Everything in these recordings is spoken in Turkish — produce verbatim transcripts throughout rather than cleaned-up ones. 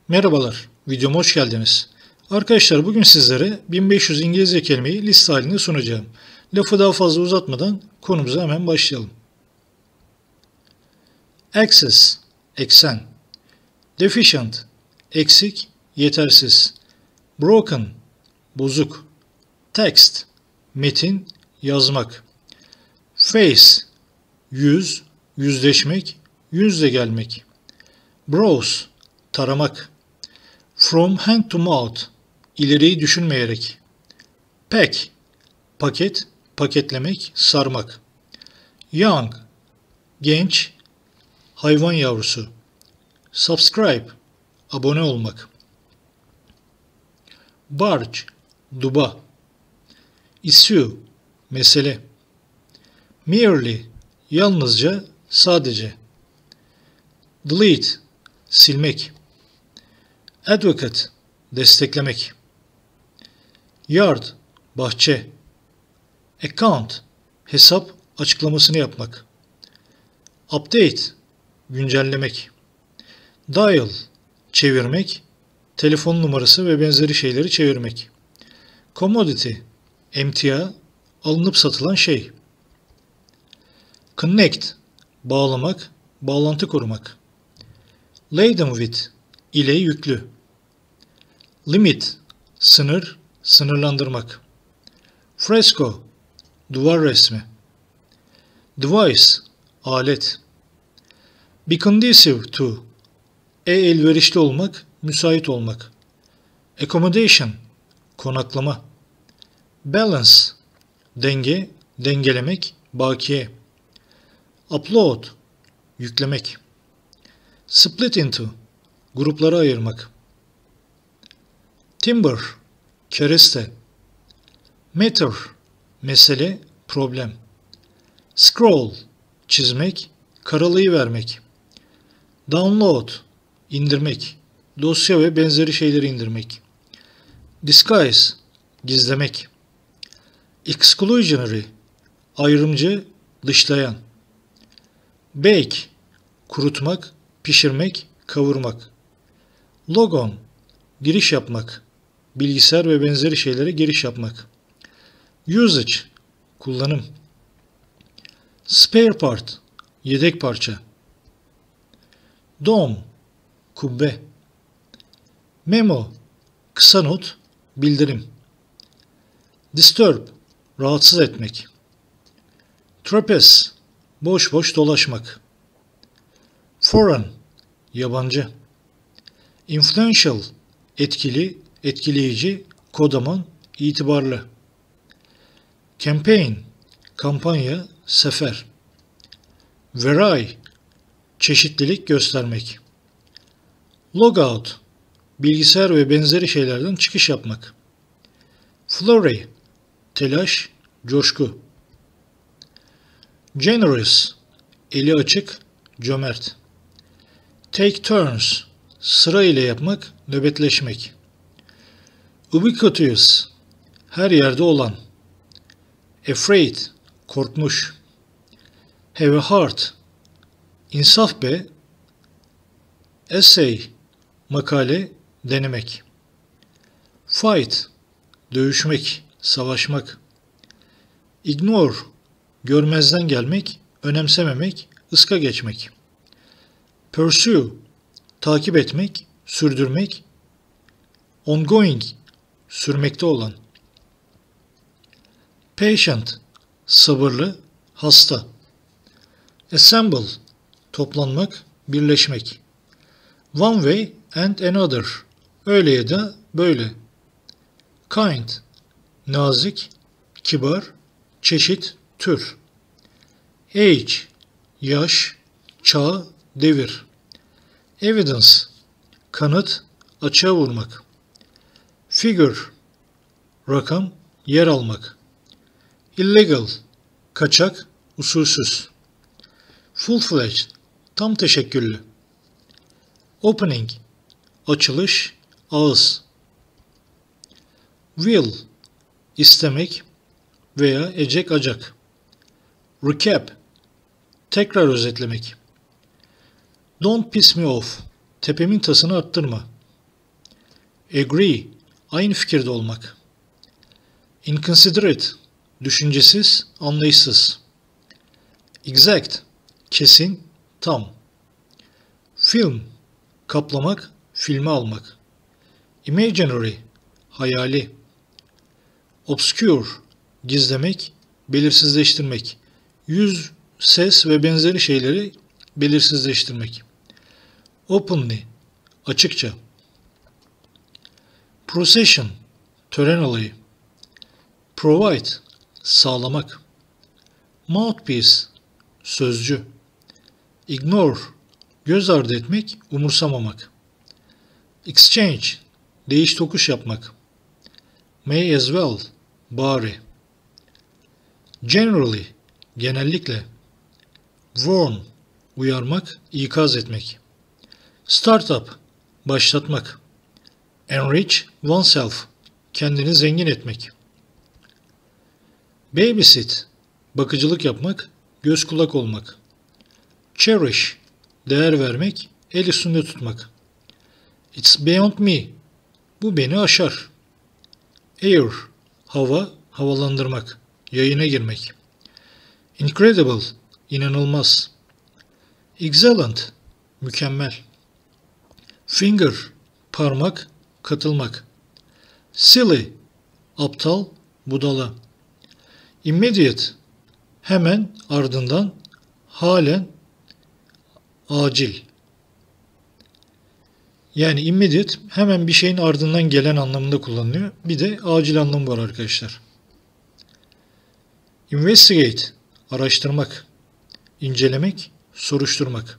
Merhabalar, videoma hoş geldiniz. Arkadaşlar bugün sizlere bin beş yüz İngilizce kelimeyi liste halinde sunacağım. Lafı daha fazla uzatmadan konumuza hemen başlayalım. Excess, eksen. Deficient, eksik, yetersiz. Broken, bozuk. Text, metin, yazmak. Face, yüz, yüzleşmek, yüzle gelmek. Browse, taramak. From hand to mouth, ileriyi düşünmeyerek. Pack, paket, paketlemek, sarmak. Young, genç, hayvan yavrusu. Subscribe, abone olmak. Barge, duba. Issue, mesele. Merely, yalnızca, sadece. Delete, silmek. Advocate, desteklemek. Yard, bahçe. Account, hesap açıklamasını yapmak. Update, güncellemek. Dial, çevirmek. Telefon numarası ve benzeri şeyleri çevirmek. Commodity, emtia, alınıp satılan şey. Connect, bağlamak, bağlantı kurmak. Laden with, ile yüklü. Limit, sınır, sınırlandırmak. Fresco, duvar resmi. Device, alet. Be conducive to, e elverişli olmak, müsait olmak. Accommodation, konaklama. Balance, denge, dengelemek, bakiye. Upload, yüklemek. Split into, gruplara ayırmak. Timber, kereste. Matter, mesele, problem. Scroll, çizmek, karalayıvermek. Download, indirmek, dosya ve benzeri şeyleri indirmek. Disguise, gizlemek. Exclusionary, ayrımcı, dışlayan. Bake, kurutmak, pişirmek, kavurmak. Logon, giriş yapmak, bilgisayar ve benzeri şeylere giriş yapmak. Usage, kullanım. Spare part, yedek parça. Dome, kubbe. Memo, kısa not, bildirim. Disturb, rahatsız etmek. Trapeze, boş boş dolaşmak. Foreign, yabancı. Influential, etkili, etkileyici, kodaman, itibarlı. Campaign, kampanya, sefer. Vary, çeşitlilik göstermek. Logout, bilgisayar ve benzeri şeylerden çıkış yapmak. Flurry, telaş, coşku. Generous, eli açık, cömert. Take turns, sıra ile yapmak, nöbetleşmek. Ubiquitous, her yerde olan. Afraid, korkmuş. Have a heart, insaf be. Essay, makale, denemek. Fight, dövüşmek, savaşmak. Ignore, görmezden gelmek, önemsememek, ıska geçmek. Pursue, takip etmek, sürdürmek. Ongoing, sürmekte olan. Patient, sabırlı, hasta. Assemble, toplanmak, birleşmek. One way and another, öyle ya da böyle. Kind, nazik, kibar, çeşit, tür. Age, yaş, çağ, devir. Evidence, kanıt, açığa vurmak. Figure, rakam, yer almak. Illegal, kaçak, usulsüz. Full-fledged, tam teşekküllü. Opening, açılış, ağız. Will, istemek veya ecek acak. Recap, tekrar özetlemek. Don't piss me off, tepemin tasını arttırma. Agree, aynı fikirde olmak. Inconsiderate, düşüncesiz, anlayışsız. Exact, kesin, tam. Film, kaplamak, filme almak. Imaginary, hayali. Obscure, gizlemek, belirsizleştirmek. Yüz, ses ve benzeri şeyleri belirsizleştirmek. Openly, açıkça. Procession, tören alayı. Provide, sağlamak. Mouthpiece, sözcü. Ignore, göz ardı etmek, umursamamak. Exchange, değiş tokuş yapmak. May as well, bari. Generally, genellikle. Warn, uyarmak, ikaz etmek. Startup, başlatmak. Enrich oneself, kendini zengin etmek. Babysit, bakıcılık yapmak, göz kulak olmak. Cherish, değer vermek, el üstünde tutmak. It's beyond me, bu beni aşar. Air, hava, havalandırmak, yayına girmek. Incredible, inanılmaz. Excellent, mükemmel. Finger, parmak, katılmak. Silly, aptal, budala. Immediate, hemen, ardından, halen, acil. Yani immediate hemen bir şeyin ardından gelen anlamında kullanılıyor. Bir de acil anlamı var arkadaşlar. Investigate, araştırmak, incelemek, soruşturmak.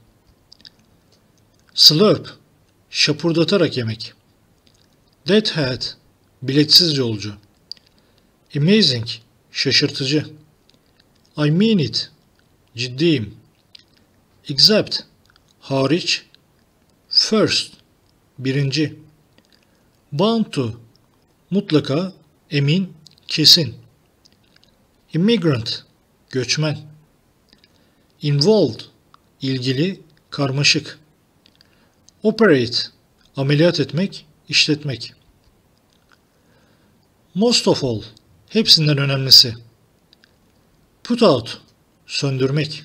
Slurp, şapurdatarak yemek. Deadhead, biletsiz yolcu. Amazing, şaşırtıcı. I mean it, ciddiyim. Except, hariç. First, birinci. Bound to, mutlaka, emin, kesin. Immigrant, göçmen. Involved, ilgili, karmaşık. Operate, ameliyat etmek, işletmek. Most of all, hepsinden önemlisi. Put out, söndürmek.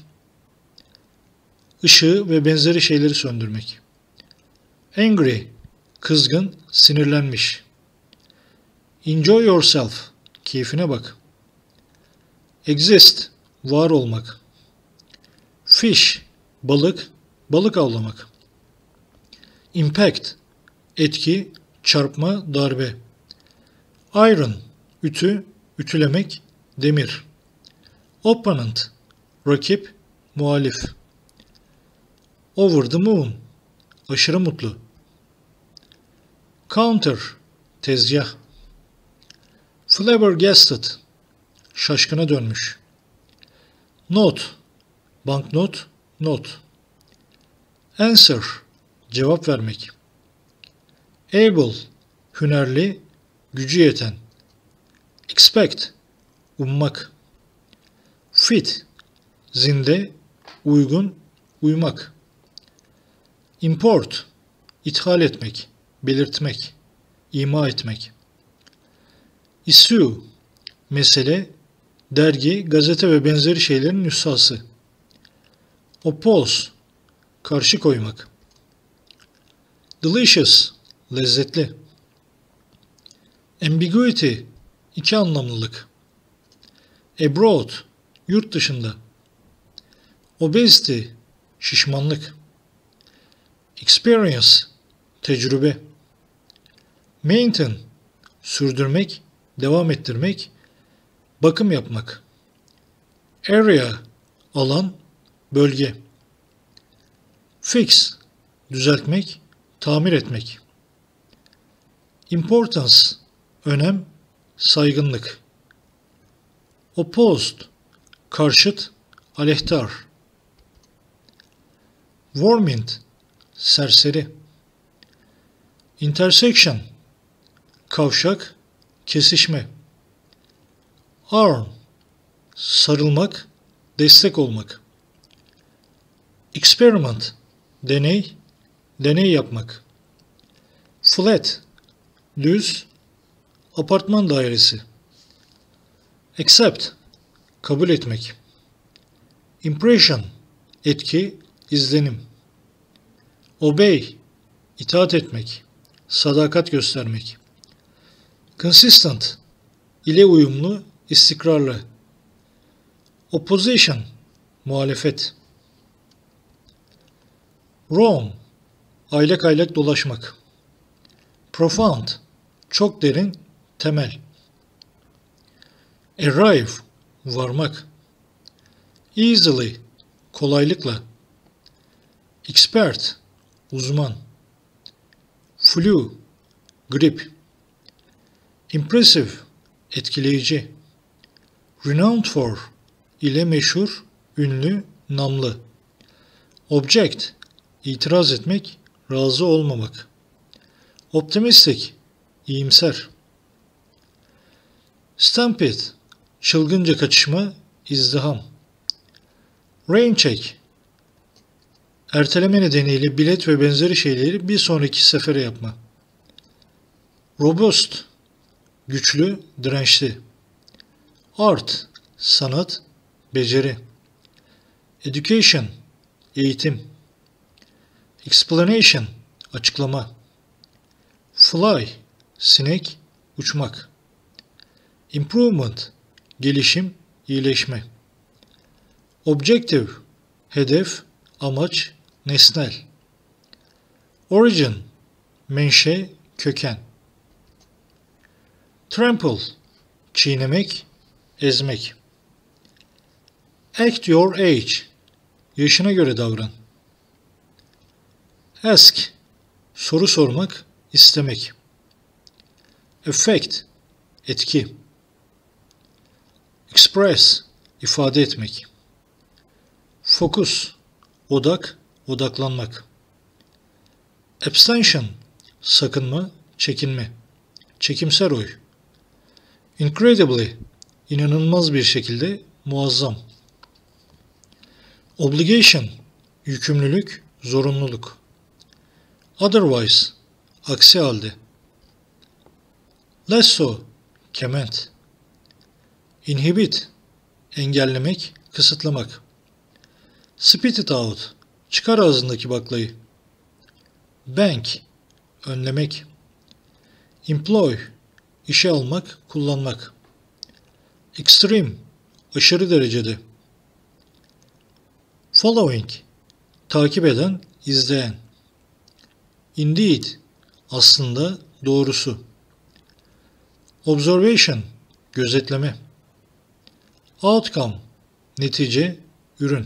Işığı ve benzeri şeyleri söndürmek. Angry, kızgın, sinirlenmiş. Enjoy yourself, keyfine bak. Exist, var olmak. Fish, balık, balık avlamak. Impact, etki, çarpma, darbe. Iron, ütü, ütülemek, demir. Opponent, rakip, muhalif. Over the moon, aşırı mutlu. Counter, tezgah. Flabbergasted, şaşkına dönmüş. Note, banknot, not. Answer, cevap vermek. Able, hünerli, gücü yeten. Expect, ummak. Fit, zinde, uygun, uymak. Import, ithal etmek, belirtmek, ima etmek. Issue, mesele, dergi, gazete ve benzeri şeylerin nüshası. Oppose, karşı koymak. Delicious, lezzetli. Ambiguity, iki anlamlılık. Abroad, yurt dışında. Obesity, şişmanlık. Experience, tecrübe. Maintain, sürdürmek, devam ettirmek, bakım yapmak. Area, alan, bölge. Fix, düzeltmek, tamir etmek. Importance, önem, saygınlık. Opposed, karşıt, aleyhtar. Warmint, serseri. Intersection, kavşak, kesişme. Arm, sarılmak, destek olmak. Experiment, deney, deney yapmak. Flat, düz, apartman dairesi. Accept, kabul etmek. Impression, etki, izlenim. Obey, itaat etmek, sadakat göstermek. Consistent, ile uyumlu, istikrarlı. Opposition, muhalefet. Roam, aylak aylak dolaşmak. Profound, çok derin, temel. Arrive, varmak. Easily, kolaylıkla. Expert, uzman. Flu, grip. Impressive, etkileyici. Renowned for, ile meşhur, ünlü, namlı. Object, itiraz etmek, razı olmamak. Optimistic, iyimser. Stampede, çılgınca kaçışma, izdiham. Rain check, erteleme nedeniyle bilet ve benzeri şeyleri bir sonraki sefere yapma. Robust, güçlü, dirençli. Art, sanat, beceri. Education, eğitim. Explanation, açıklama. Fly, sinek, uçmak. Improvement, gelişim, iyileşme. Objective, hedef, amaç, nesnel. Origin, menşe, köken. Trample, çiğnemek, ezmek. Act your age, yaşına göre davran. Ask, soru sormak, istemek. Effect, etki. Express, ifade etmek. Focus, odak, odaklanmak. Abstention, sakınma, çekinme. Çekimser oy. Incredibly, inanılmaz bir şekilde, muazzam. Obligation, yükümlülük, zorunluluk. Otherwise, aksi halde. Lasso, kement. Inhibit, engellemek, kısıtlamak. Spit it out, çıkar ağzındaki baklayı. Bank, önlemek. Employ, işe almak, kullanmak. Extreme, aşırı derecede. Following, takip eden, izleyen. Indeed, aslında, doğrusu. Observation, gözetleme. Outcome, netice, ürün.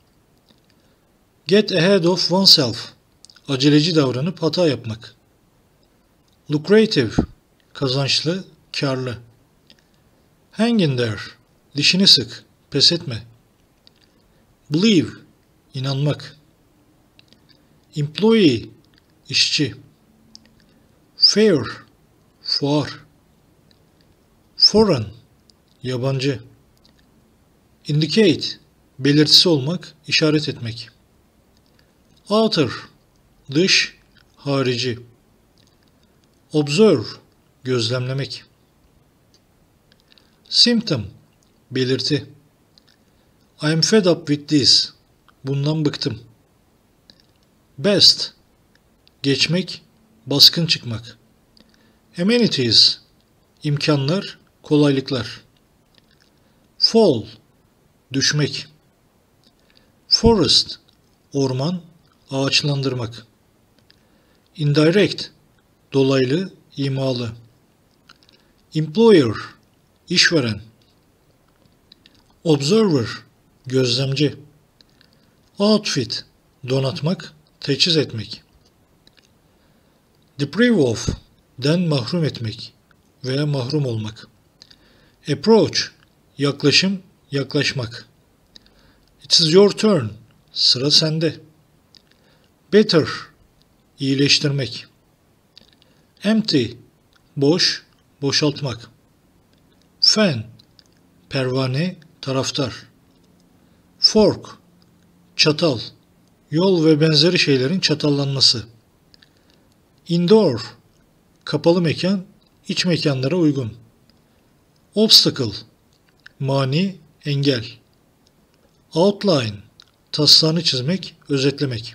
Get ahead of oneself, aceleci davranıp hata yapmak. Lucrative, kazançlı, karlı. Hang in there, dişini sık, pes etme. Believe, inanmak. Employee, işçi. Fair, fuar. Foreign, yabancı. Indicate, belirtisi olmak, işaret etmek. Outer, dış, harici. Observe, gözlemlemek. Symptom, belirti. I am fed up with this, bundan bıktım. Best, geçmek, baskın çıkmak. Amenities, imkanlar, kolaylıklar. Fall, düşmek. Forest, orman, ağaçlandırmak. Indirect, dolaylı, imalı. Employer, işveren. Observer, gözlemci. Outfit, donatmak, teçhiz etmek. Deprive of, den mahrum etmek veya mahrum olmak. Approach, yaklaşım, yaklaşmak. It is your turn, sıra sende. Better, iyileştirmek. Empty, boş, boşaltmak. Fan, pervane, taraftar. Fork, çatal, yol ve benzeri şeylerin çatallanması. Indoor, kapalı mekan, iç mekanlara uygun. Obstacle, mani, engel. Outline, taslağını çizmek, özetlemek.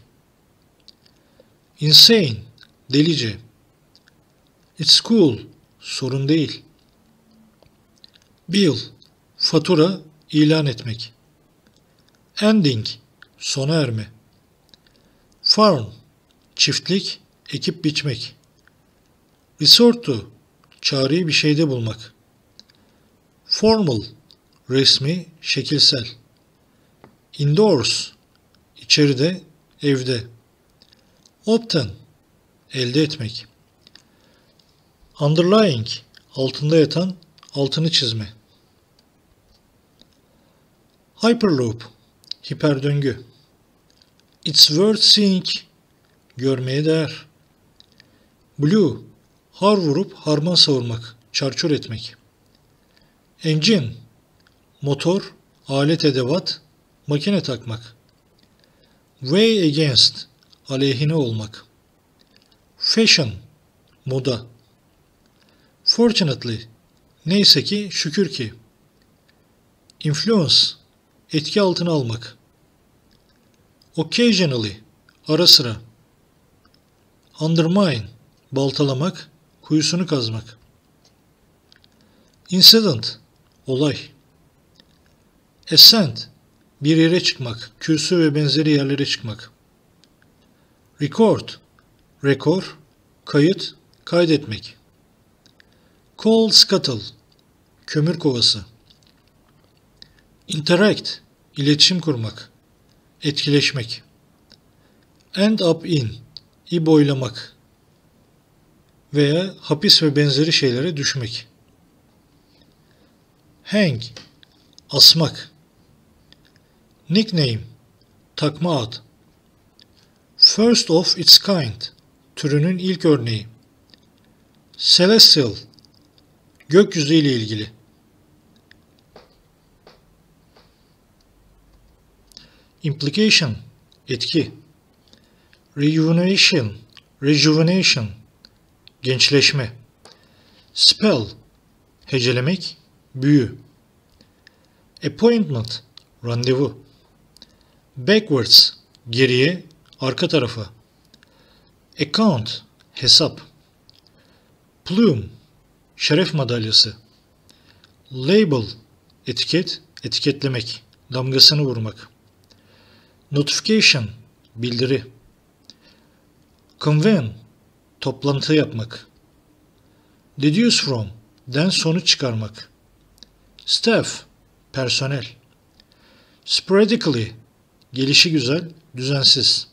Insane, delice. It's cool, sorun değil. Bill, fatura, ilan etmek. Ending, sona erme. Farm, çiftlik, ekip biçmek. Resort to, çareyi bir şeyde bulmak. Formal, resmi, şekilsel. Indoors, içeride, evde. Obtain, elde etmek. Underlying, altında yatan, altını çizme. Hyperloop, hiperdöngü. It's worth seeing, görmeye değer. Blue, har vurup harman savurmak, çarçur etmek. Engine, motor, alet edevat, makine takmak. Way against, aleyhine olmak. Fashion, moda. Fortunately, neyse ki, şükür ki. Influence, etki altına almak. Occasionally, ara sıra. Undermine, baltalamak, kuyusunu kazmak. Incident, olay. Ascent, bir yere çıkmak, kürsü ve benzeri yerlere çıkmak. Record, rekor, kayıt, kaydetmek. Coal scuttle, kömür kovası. Interact, iletişim kurmak, etkileşmek. End up in, iboylamak veya hapis ve benzeri şeylere düşmek. Hang, asmak. Nickname, takma ad. First of its kind, türünün ilk örneği. Celestial, gökyüzü ile ilgili. Implication, etki. Rejuvenation, rejuvenation, gençleşme. Spell, hecelemek, büyü. Appointment, randevu. Backwards, geriye, arka tarafa. Account, hesap. Plume, şeref madalyası. Label, etiket, etiketlemek, damgasını vurmak. Notification, bildiri. Convene, toplantı yapmak. Deduce from, den sonuç çıkarmak. Staff, personel. Sporadically, gelişigüzel, düzensiz.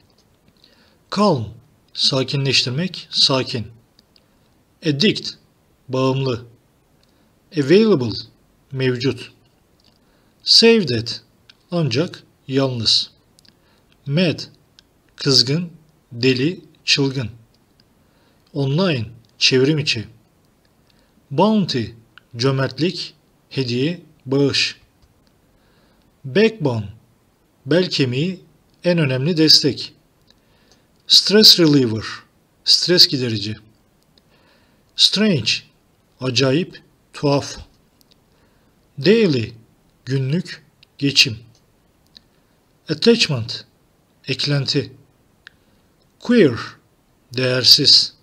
Calm, sakinleştirmek, sakin. Addict, bağımlı. Available, mevcut. Saved at, ancak, yalnız. Mad, kızgın, deli, çılgın. Online, çevrim içi. Bounty, cömertlik, hediye, bağış. Backbone, bel kemiği, en önemli destek. Stress reliever, stres giderici. Strange, acayip, tuhaf. Daily, günlük, geçim. Attachment, eklenti. Queer, değersiz.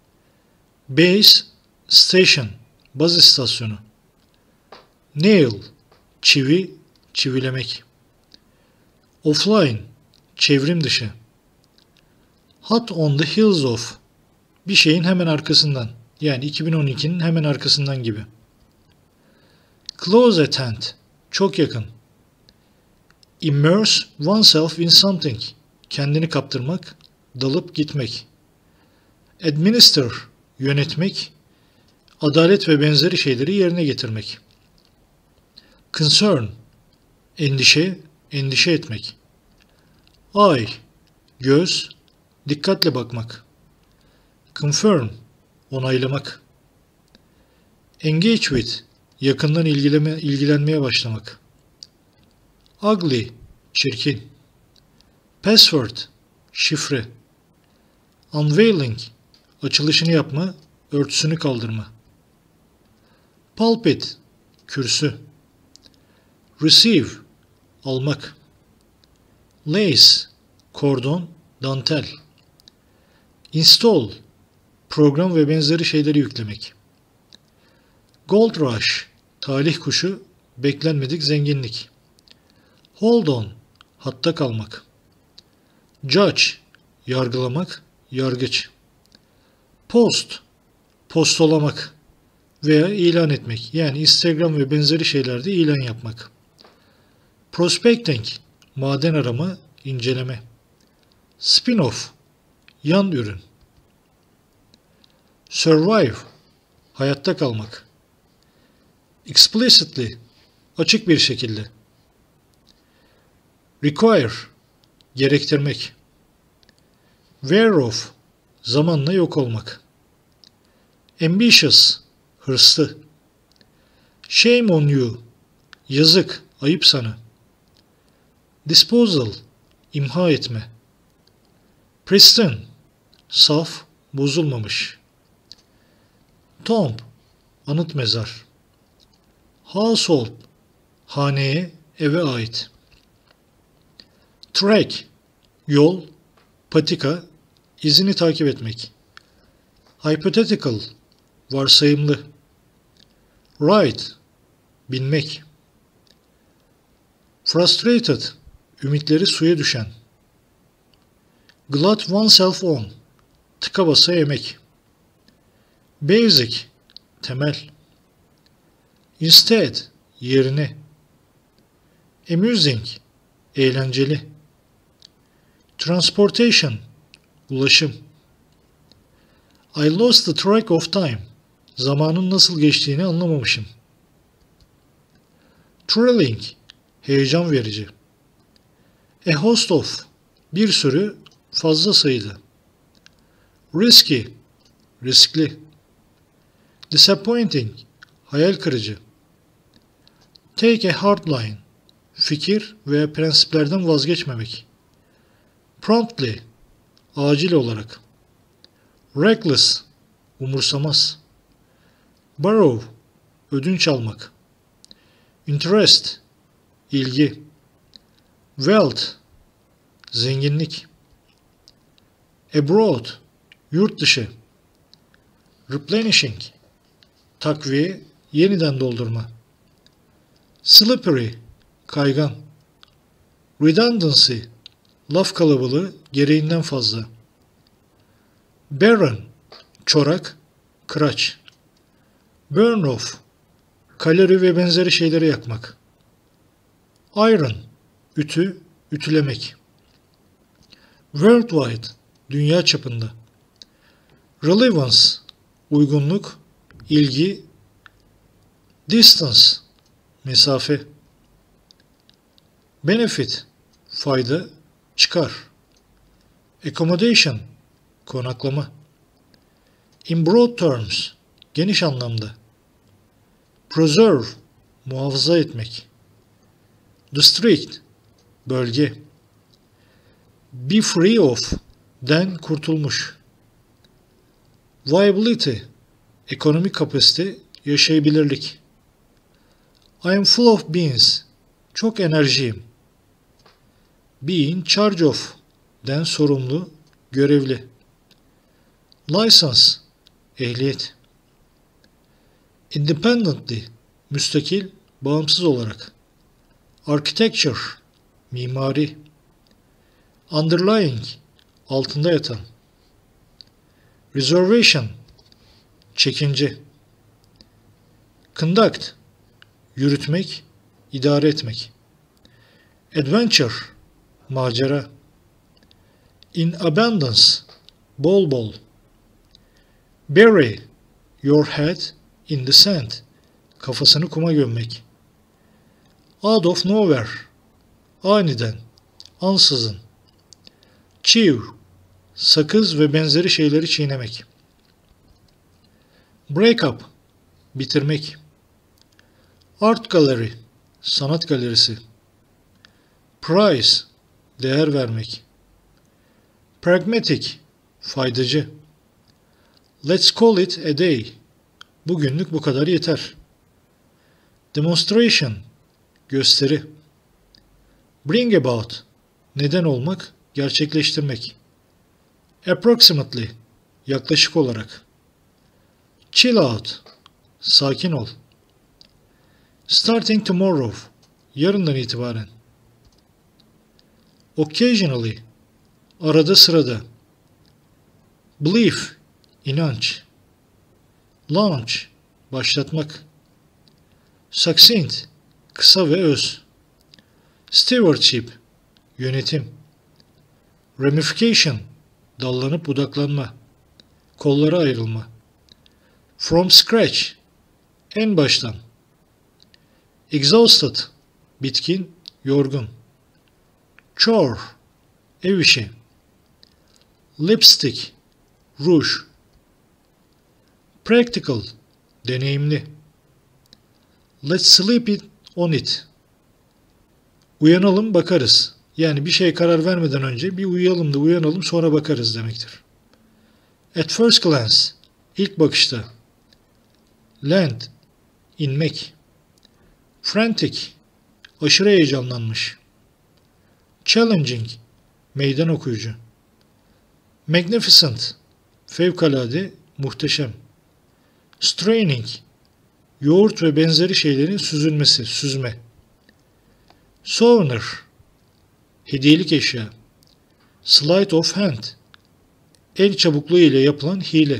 Base, station, baz istasyonu. Nail, çivi, çivilemek. Offline, çevrim dışı. Hot on the heels of, bir şeyin hemen arkasından. Yani iki bin on ikinin hemen arkasından gibi. Close at hand, çok yakın. Immerse oneself in something, kendini kaptırmak, dalıp gitmek. Administer, yönetmek, adalet ve benzeri şeyleri yerine getirmek. Concern, endişe, endişe etmek. Eye, göz, dikkatle bakmak. Confirm, onaylamak. Engage with, yakından ilgileme, ilgilenmeye başlamak. Ugly, çirkin. Password, şifre. Unveiling, açılışını yapma, örtüsünü kaldırma. Pulpit, kürsü. Receive, almak. Lace, kordon, dantel. Install, program ve benzeri şeyleri yüklemek. Gold rush, talih kuşu, beklenmedik zenginlik. Hold on, hatta kalmak. Judge, yargılamak, yargıç. Post, postolamak veya ilan etmek. Yani Instagram ve benzeri şeylerde ilan yapmak. Prospecting, maden arama, inceleme. Spin-off, yan ürün. Survive, hayatta kalmak. Explicitly, açık bir şekilde. Require, gerektirmek. Wear off, zamanla yok olmak. Ambitious, hırslı. Shame on you, yazık, ayıp sana. Disposal, imha etme. Pristine, saf, bozulmamış. Tomb, anıt mezar. Household, haneye, eve ait. Track, yol, patika, izini takip etmek. Hypothetical, varsayımlı. Ride, binmek. Frustrated, ümitleri suya düşen. Glut oneself on, tıka basa yemek. Basic, temel. Instead, yerine. Amusing, eğlenceli. Transportation, ulaşım. I lost the track of time, zamanın nasıl geçtiğini anlamamışım. Thrilling, heyecan verici. A host of, bir sürü, fazla sayıda. Risky, riskli. Disappointing, hayal kırıcı. Take a hard line, fikir veya prensiplerden vazgeçmemek. Promptly, acil olarak. Reckless, umursamaz. Borrow, ödünç almak. Interest, ilgi. Wealth, zenginlik. Abroad, yurt dışı. Replenishing, takviye, yeniden doldurma. Slippery, kaygan. Redundancy, laf kalabalığı, gereğinden fazla. Barren, çorak, kıraç. Burn off, kalori ve benzeri şeyleri yakmak. Iron, ütü, ütülemek. Worldwide, dünya çapında. Relevance, uygunluk, ilgi. Distance, mesafe. Benefit, fayda, çıkar. Accommodation, konaklama. In broad terms, geniş anlamda. Preserve, muhafaza etmek. District, bölge. Be free of, den kurtulmuş. Viability, ekonomik kapasite, yaşayabilirlik. I am full of beans, çok enerjiyim. Be in charge of, den sorumlu, görevli. License, ehliyet. Independently, müstakil, bağımsız olarak. Architecture, mimari. Underlying, altında yatan. Reservation, çekince. Conduct, yürütmek, idare etmek. Adventure, macera. In abundance, bol bol. Bury, your head in the sand, kafasını kuma gömmek. Out of nowhere, aniden, ansızın. Chew, sakız ve benzeri şeyleri çiğnemek. Break up, bitirmek. Art gallery, sanat galerisi. Price, değer vermek. Pragmatic, faydacı. Let's call it a day. Bugünlük bu kadar yeter. Demonstration, gösteri. Bring about, neden olmak, gerçekleştirmek. Approximately, yaklaşık olarak. Chill out, sakin ol. Starting tomorrow, yarından itibaren. Occasionally, arada sırada. Belief, inanç. Launch, başlatmak. Succinct, kısa ve öz. Stewardship, yönetim. Ramification, dallanıp budaklanma. Kollara ayrılma. From scratch, en baştan. Exhausted, bitkin, yorgun. Chore, ev işi. Lipstick, ruj. Practical, deneyimli. Let's sleep it on it. Uyanalım bakarız. Yani bir şeye karar vermeden önce bir uyuyalım da uyanalım sonra bakarız demektir. At first glance, ilk bakışta. Land, inmek. Frantic, aşırı heyecanlanmış. Challenging, meydan okuyucu. Magnificent, fevkalade, muhteşem. Straining, yoğurt ve benzeri şeylerin süzülmesi, süzme. Souvenir, hediyelik eşya. Sleight of hand, el çabukluğu ile yapılan hile.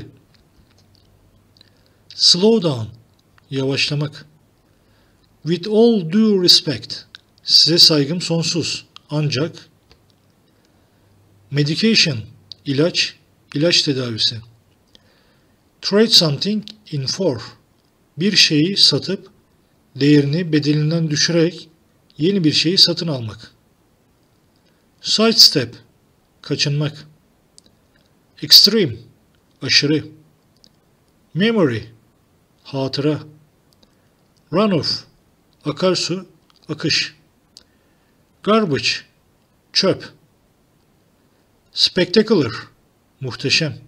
Slow down, yavaşlamak. With all due respect, size saygım sonsuz. Ancak. Medication, ilaç, ilaç tedavisi. Trade something in for, bir şeyi satıp değerini bedelinden düşürerek yeni bir şeyi satın almak. Sidestep, kaçınmak. Extreme, aşırı. Memory, hatıra. Runoff, akarsu, akış. Garbage, çöp. Spectacular, muhteşem.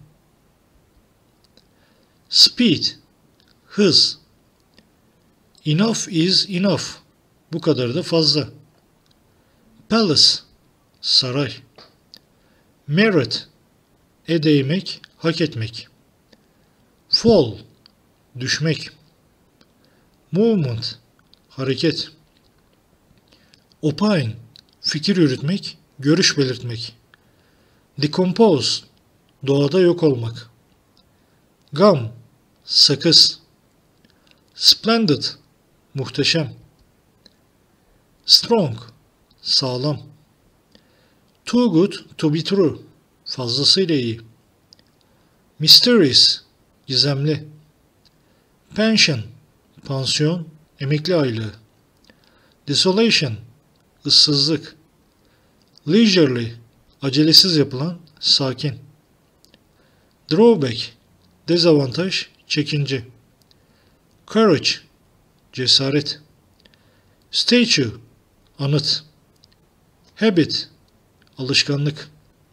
Speed, hız. Enough is enough, bu kadar da fazla. Palace, saray. Merit, e değmek, hak etmek. Fall, düşmek. Movement, hareket. Opine, fikir yürütmek, görüş belirtmek. Decompose, doğada yok olmak. Gum, sakız. Splendid, muhteşem. Strong, sağlam. Too good to be true, fazlasıyla iyi. Mysterious, gizemli. Pension, pansiyon, emekli aylığı. Desolation, ıssızlık. Leisurely, acelesiz yapılan, sakin. Drawback, dezavantaj, çekince. Courage, cesaret. Statue, anıt. Habit, alışkanlık.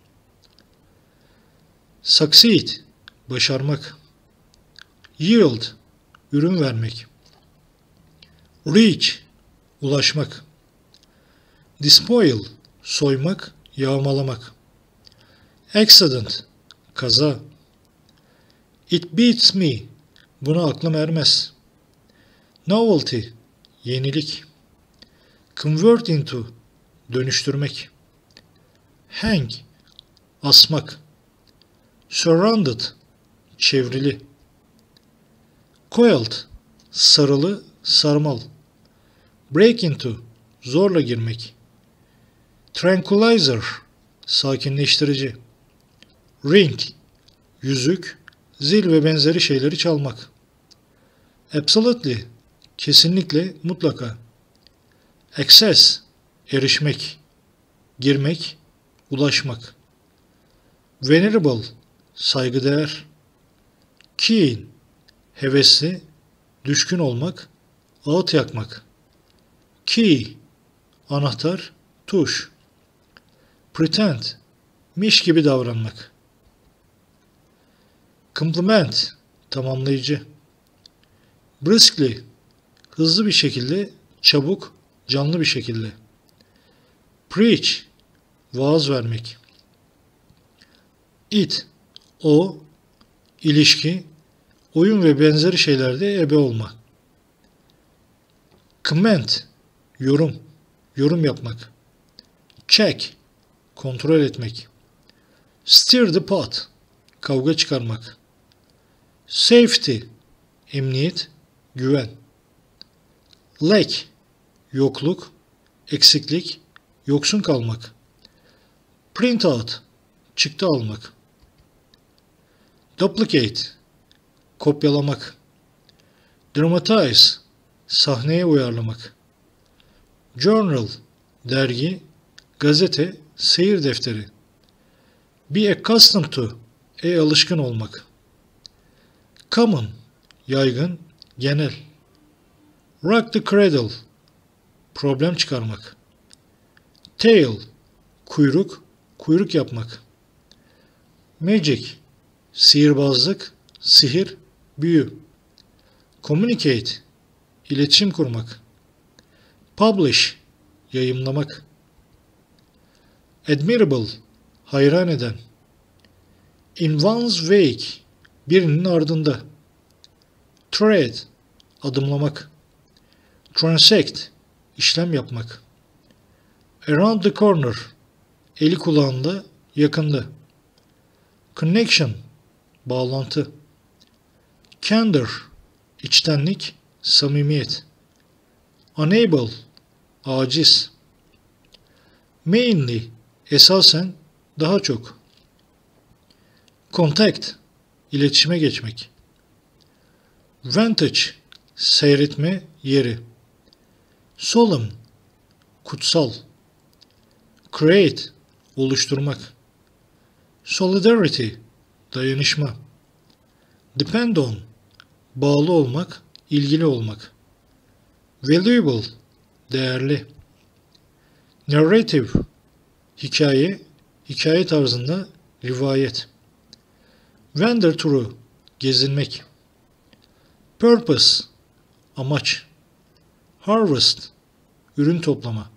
Succeed, başarmak. Yield, ürün vermek. Reach, ulaşmak. Despoil, soymak, yağmalamak. Accident, kaza. It beats me, buna aklım ermez. Novelty, yenilik. Convert into, dönüştürmek. Hang, asmak. Surrounded, çevrili. Coiled, sarılı, sarmal. Break into, zorla girmek. Tranquilizer, sakinleştirici. Ring, yüzük, zil ve benzeri şeyleri çalmak. Absolutely, kesinlikle, mutlaka. Access, erişmek, girmek, ulaşmak. Venerable, saygıdeğer. Keen, hevesli, düşkün olmak, ağıt yakmak. Key, anahtar, tuş. Pretend, miş gibi davranmak. Complement, tamamlayıcı. Briskly, hızlı bir şekilde, çabuk, canlı bir şekilde. Preach, vaaz vermek. It, o, ilişki, oyun ve benzeri şeylerde ebe olma. Comment, yorum, yorum yapmak. Check, kontrol etmek. Stir the pot, kavga çıkarmak. Safety, emniyet, güven. Lack, yokluk, eksiklik, yoksun kalmak. Print out, çıktı almak. Duplicate, kopyalamak. Dramatize, sahneye uyarlamak. Journal, dergi, gazete, seyir defteri. Be accustomed to, e alışkın olmak. Common, yaygın, genel. Rock the cradle, problem çıkarmak. Tail, kuyruk, kuyruk yapmak. Magic, sihirbazlık, sihir, büyü. Communicate, iletişim kurmak. Publish, yayımlamak. Admirable, hayran eden. In one's wake, birinin ardında. Tread, adımlamak. Transact, işlem yapmak. Around the corner, eli kulağında, yakında. Connection, bağlantı. Candor, içtenlik, samimiyet. Unable, aciz. Mainly, esasen, daha çok. Contact, iletişime geçmek. Vantage, seyretme yeri. Solemn, kutsal. Create, oluşturmak. Solidarity, dayanışma. Depend on, bağlı olmak, ilgili olmak. Valuable, değerli. Narrative, hikaye, hikaye tarzında rivayet. Wander turu, gezinmek. Purpose, amaç. Harvest, ürün toplama.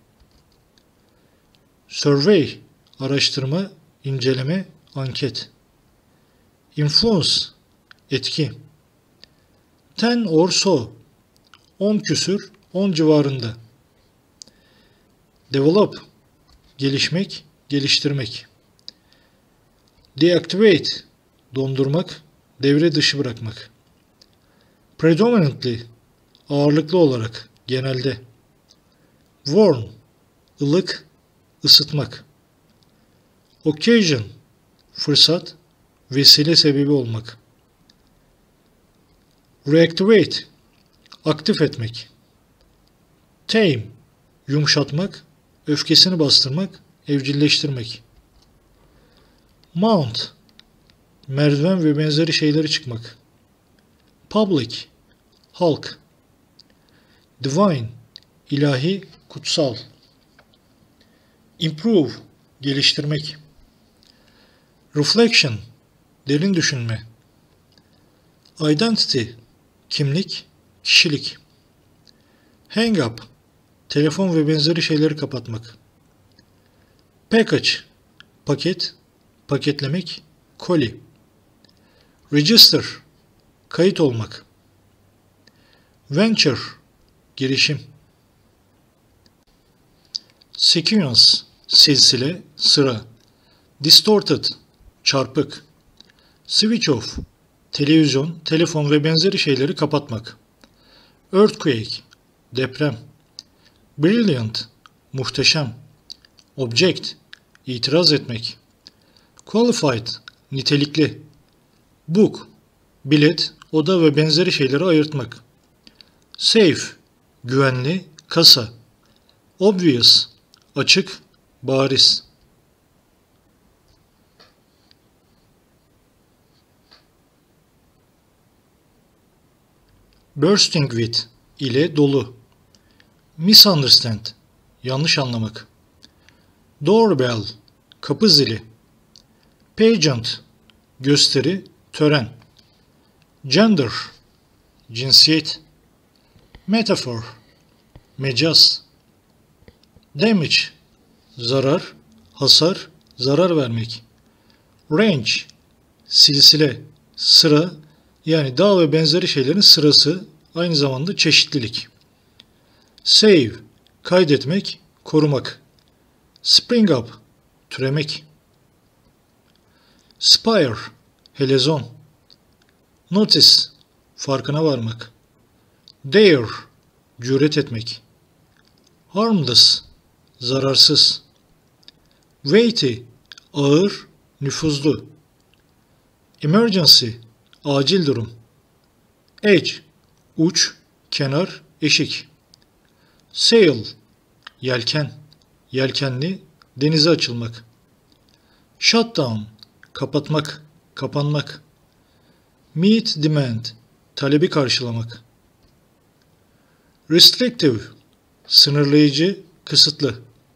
Survey, araştırma, inceleme, anket. Influence, etki. Ten or so, on küsür, on civarında. Develop, gelişmek, geliştirmek. Deactivate, dondurmak, devre dışı bırakmak. Predominantly, ağırlıklı olarak, genelde. Warm, ılık, ısıtmak. Occasion, fırsat, vesile sebebi olmak. Reactivate, aktif etmek. Tame, yumuşatmak, öfkesini bastırmak, evcilleştirmek. Mount, merdiven ve benzeri şeyleri çıkmak. Public, halk. Divine, ilahi, kutsal. Improve, geliştirmek. Reflection, derin düşünme. Identity, kimlik, kişilik. Hang up, telefon ve benzeri şeyleri kapatmak. Package, paket, paketlemek, koli. Register, kayıt olmak. Venture, girişim. Sequence, silsile, sıra. Distorted, çarpık. Switch off, televizyon, telefon ve benzeri şeyleri kapatmak. Earthquake, deprem. Brilliant, muhteşem. Object, itiraz etmek. Qualified, nitelikli. Book, bilet, oda ve benzeri şeyleri ayırtmak. Safe, güvenli, kasa. Obvious, açık, bariz. Bursting with ile dolu. Misunderstand, yanlış anlamak. Doorbell, kapı zili. Pageant, gösteri, tören. Gender, cinsiyet. Metaphor, mecaz. Damage, zarar, hasar, zarar vermek. Range, silsile, sıra, yani dağ ve benzeri şeylerin sırası, aynı zamanda çeşitlilik. Save, kaydetmek, korumak. Spring up, türemek. Spire, helezon. Notice, farkına varmak. Dare, cüret etmek. Harmless, zararsız. Weighty, ağır, nüfuzlu. Emergency, acil durum. Edge, uç, kenar, eşik. Sail, yelken, yelkenli, denize açılmak. Shutdown, kapatmak, kapanmak. Meet demand, talebi karşılamak. Restrictive, sınırlayıcı, kısıtlı.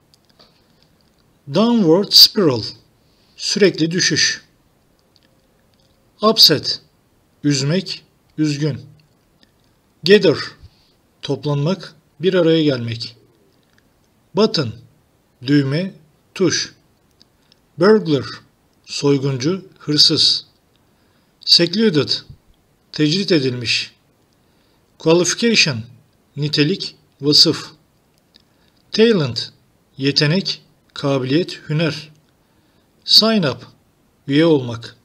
Downward spiral, sürekli düşüş. Upset, üzmek, üzgün. Gather, toplanmak, bir araya gelmek. Button, düğme, tuş. Burglar, soyguncu, hırsız. Secluded, tecrit edilmiş. Qualification, nitelik, vasıf. Talent, yetenek, kabiliyet, hüner. Sign up, üye olmak.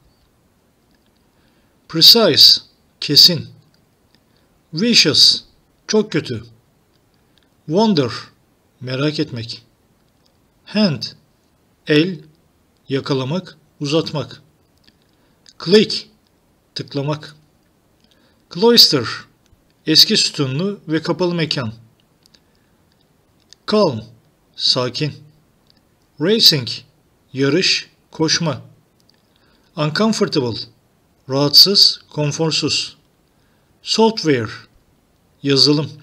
Precise, kesin. Vicious, çok kötü. Wonder, merak etmek. Hand, el, yakalamak, uzatmak. Click, tıklamak. Cloister, eski sütunlu ve kapalı mekan. Calm, sakin. Racing, yarış, koşma. Uncomfortable, rahatsız, konforsuz. Software, yazılım.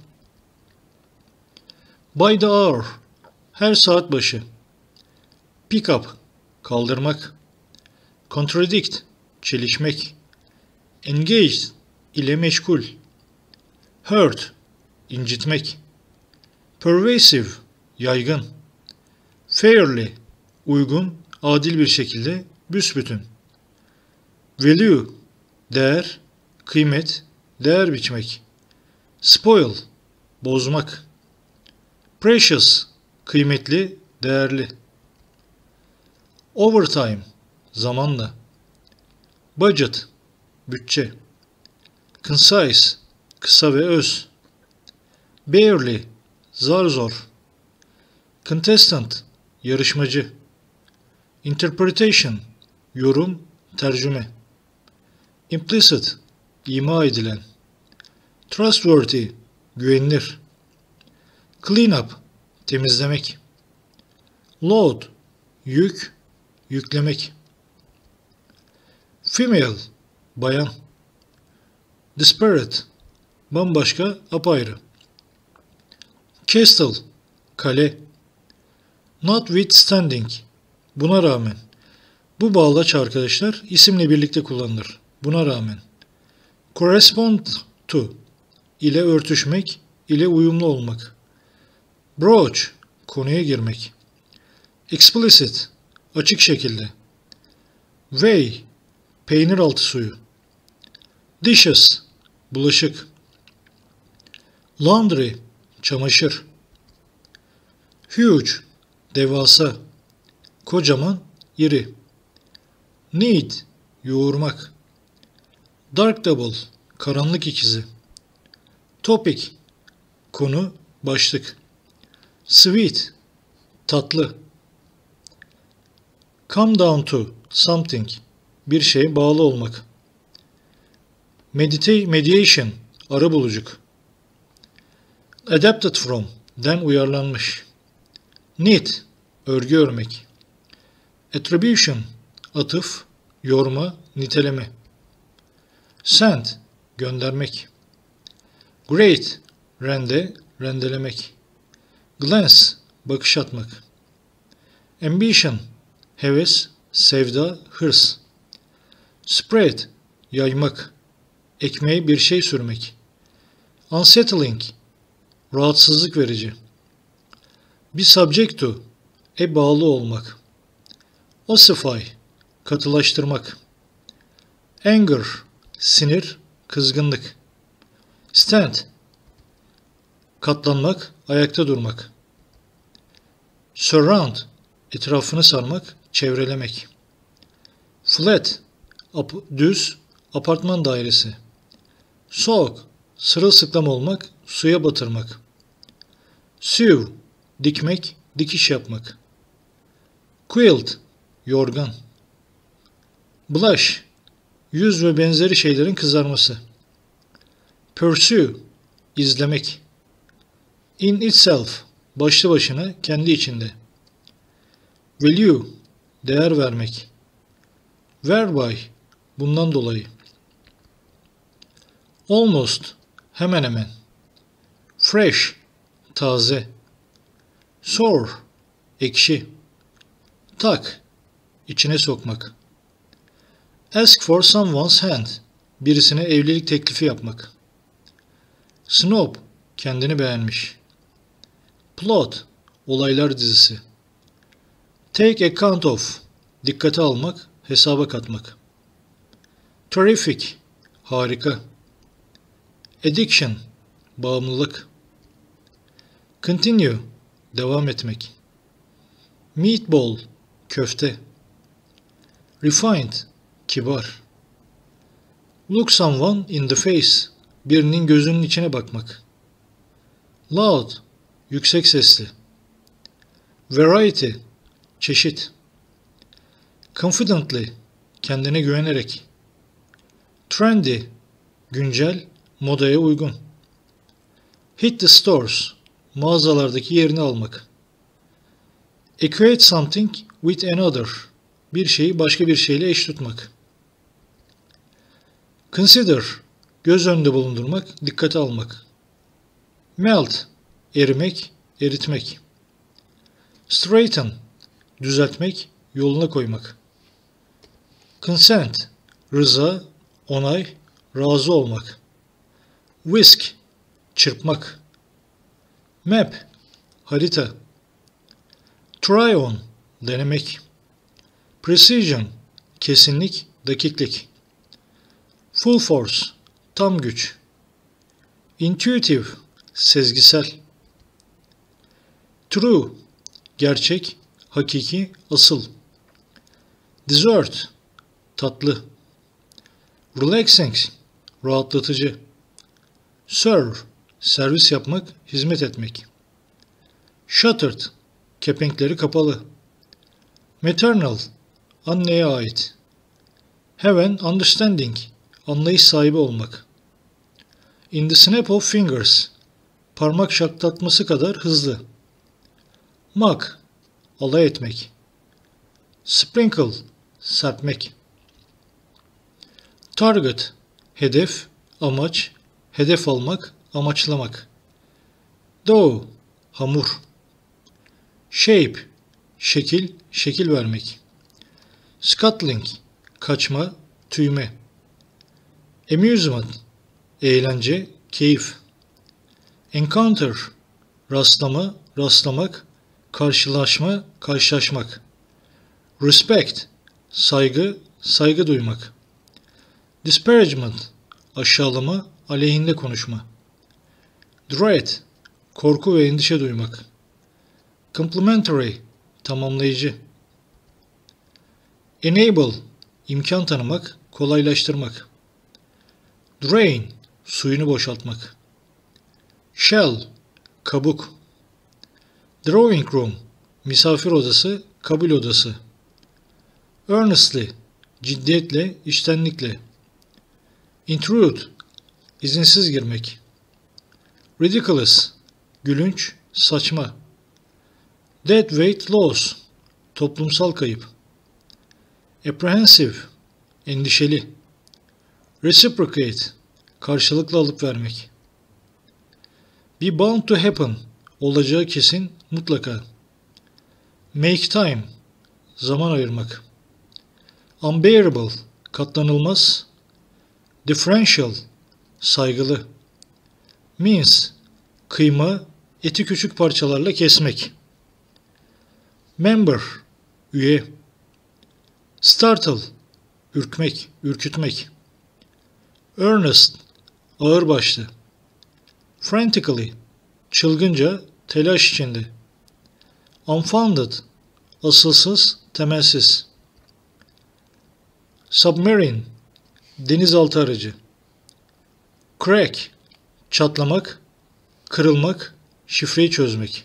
By the hour, her saat başı. Pick up, kaldırmak. Contradict, çelişmek. Engaged, ile meşgul. Hurt, incitmek. Pervasive, yaygın. Fairly, uygun, adil bir şekilde, büsbütün. Value, değer, kıymet, değer biçmek. Spoil, bozmak. Precious, kıymetli, değerli. Overtime, zamanla. Budget, bütçe. Concise, kısa ve öz. Barely, zar zor. Contestant, yarışmacı. Interpretation, yorum, tercüme. Implicit, ima edilen. Trustworthy, güvenilir. Clean up, temizlemek. Load, yük, yüklemek. Female, bayan. Disparate, bambaşka, apayrı. Castle, kale. Notwithstanding, buna rağmen. Bu bağlaç arkadaşlar isimle birlikte kullanılır. Buna rağmen. Correspond to, ile örtüşmek, ile uyumlu olmak. Broach, konuya girmek. Explicit, açık şekilde. Whey, peynir altı suyu. Dishes, bulaşık. Laundry, çamaşır. Huge, devasa. Kocaman, iri. Need, yoğurmak. Dark double, karanlık ikizi. Topic, konu, başlık. Sweet, tatlı. Come down to, something, bir şeye bağlı olmak. Medita- mediation, arabuluculuk. Adapted from, den uyarlanmış. Knit, örgü örmek. Attribution, atıf, yorma, niteleme. Send, göndermek. Great, rende, rendelemek. Glance, bakış atmak. Ambition, heves, sevda, hırs. Spread, yaymak. ekmeğe bir şey sürmek. Unsettling, rahatsızlık verici. Be subject to, e bağlı olmak. Ossify, katılaştırmak. Anger, sinir, kızgınlık. Stand, katlanmak, ayakta durmak. Surround, etrafını sarmak, çevrelemek. Flat, ap düz, apartman dairesi. Soak, sırılsıklam olmak, suya batırmak. Sew, dikmek, dikiş yapmak. Quilt, yorgan. Blush, yüz ve benzeri şeylerin kızarması. Pursue, izlemek. In itself, başlı başına, kendi içinde. Value, değer vermek. Whereby, bundan dolayı. Almost, hemen hemen. Fresh, taze. Sour, ekşi. Tuck, içine sokmak. Ask for someone's hand, birisine evlilik teklifi yapmak. Snob, kendini beğenmiş. Plot, olaylar dizisi. Take account of, dikkate almak, hesaba katmak. Terrific, harika. Addiction, bağımlılık. Continue, devam etmek. Meatball, köfte. Refined, kibar. Look someone in the face, birinin gözünün içine bakmak. Loud, yüksek sesli. Variety, çeşit. Confidently, kendine güvenerek. Trendy, güncel, modaya uygun. Hit the stores, mağazalardaki yerini almak. Equate something with another, bir şeyi başka bir şeyle eş tutmak. Consider, göz önünde bulundurmak, dikkate almak. Melt, erimek, eritmek. Straighten, düzeltmek, yoluna koymak. Consent, rıza, onay, razı olmak. Whisk, çırpmak. Map, harita. Try on, denemek. Precision, kesinlik, dakiklik. Full force, tam güç. Intuitive, sezgisel. True, gerçek, hakiki, asıl. Dessert, tatlı. Relaxing, rahatlatıcı. Serve, servis yapmak, hizmet etmek. Shuttered, kepenkleri kapalı. Maternal, anneye ait. Have an understanding, anlayış sahibi olmak. In the snap of fingers, parmak şaklatması kadar hızlı. Mock, alay etmek. Sprinkle, serpmek. Target, hedef, amaç, hedef almak, amaçlamak. Dough, hamur. Shape, şekil, şekil vermek. Scuttling, kaçma, tüyme. Amusement, eğlence, keyif. Encounter, rastlama, rastlamak, karşılaşma, karşılaşmak. Respect, saygı, saygı duymak. Disparagement, aşağılama, aleyhinde konuşma. Dread, korku ve endişe duymak. Complementary, tamamlayıcı. Enable, imkan tanımak, kolaylaştırmak. Drain, suyunu boşaltmak. Shell, kabuk. Drawing room, misafir odası, kabul odası. Earnestly, ciddiyetle, içtenlikle. Intrude, izinsiz girmek. Ridiculous, gülünç, saçma. Dead weight loss, toplumsal kayıp. Apprehensive, endişeli. Reciprocate, karşılıklı alıp vermek. Be bound to happen, olacağı kesin, mutlaka. Make time, zaman ayırmak. Unbearable, katlanılmaz. Differential, saygılı. Mince, kıyma, eti küçük parçalarla kesmek. Member, üye. Startle, ürkmek, ürkütmek. Earnest, ağırbaşlı. Frantically, çılgınca, telaş içinde. Unfounded, asılsız, temelsiz. Submarine, denizaltı aracı. Crack, çatlamak, kırılmak, şifreyi çözmek.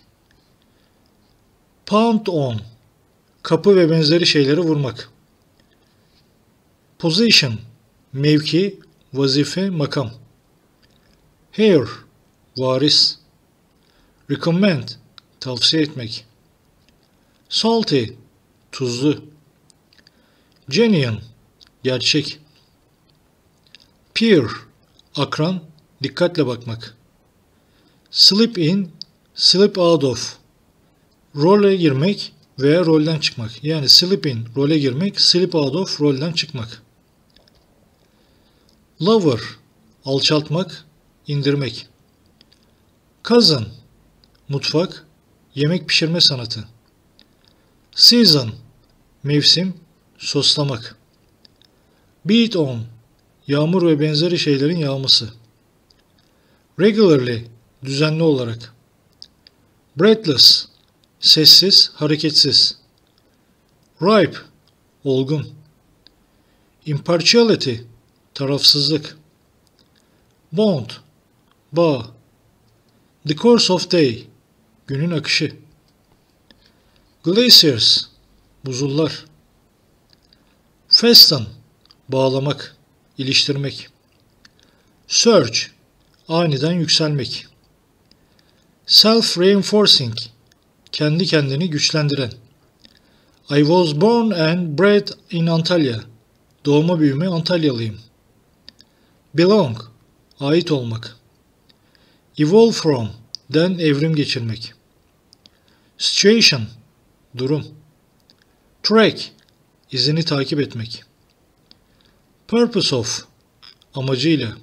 Pound on, kapı ve benzeri şeyleri vurmak. Position, mevki, vazife, makam. Heir, varis. Recommend, tavsiye etmek. Salty, tuzlu. Genuine, gerçek. Peer, akran, dikkatle bakmak. Slip in, slip out of. Role girmek veya rolden çıkmak. Yani slip in, role girmek, slip out of, rolden çıkmak. Lower, alçaltmak, indirmek. Cousin, mutfak, yemek pişirme sanatı. Season, mevsim, soslamak. Beat on, yağmur ve benzeri şeylerin yağması. Regularly, düzenli olarak. Breathless, sessiz, hareketsiz. Ripe, olgun. Impartiality, tarafsızlık. Bond, bağ. The course of day, günün akışı. Glaciers, buzullar. Fasten, bağlamak, iliştirmek. Surge, aniden yükselmek. Self-reinforcing, kendi kendini güçlendiren. I was born and bred in Antalya. Doğma büyüme Antalyalıyım. Belong, ait olmak. Evolve from, den evrim geçirmek. Situation, durum. Track, izini takip etmek. Purpose of, amacıyla.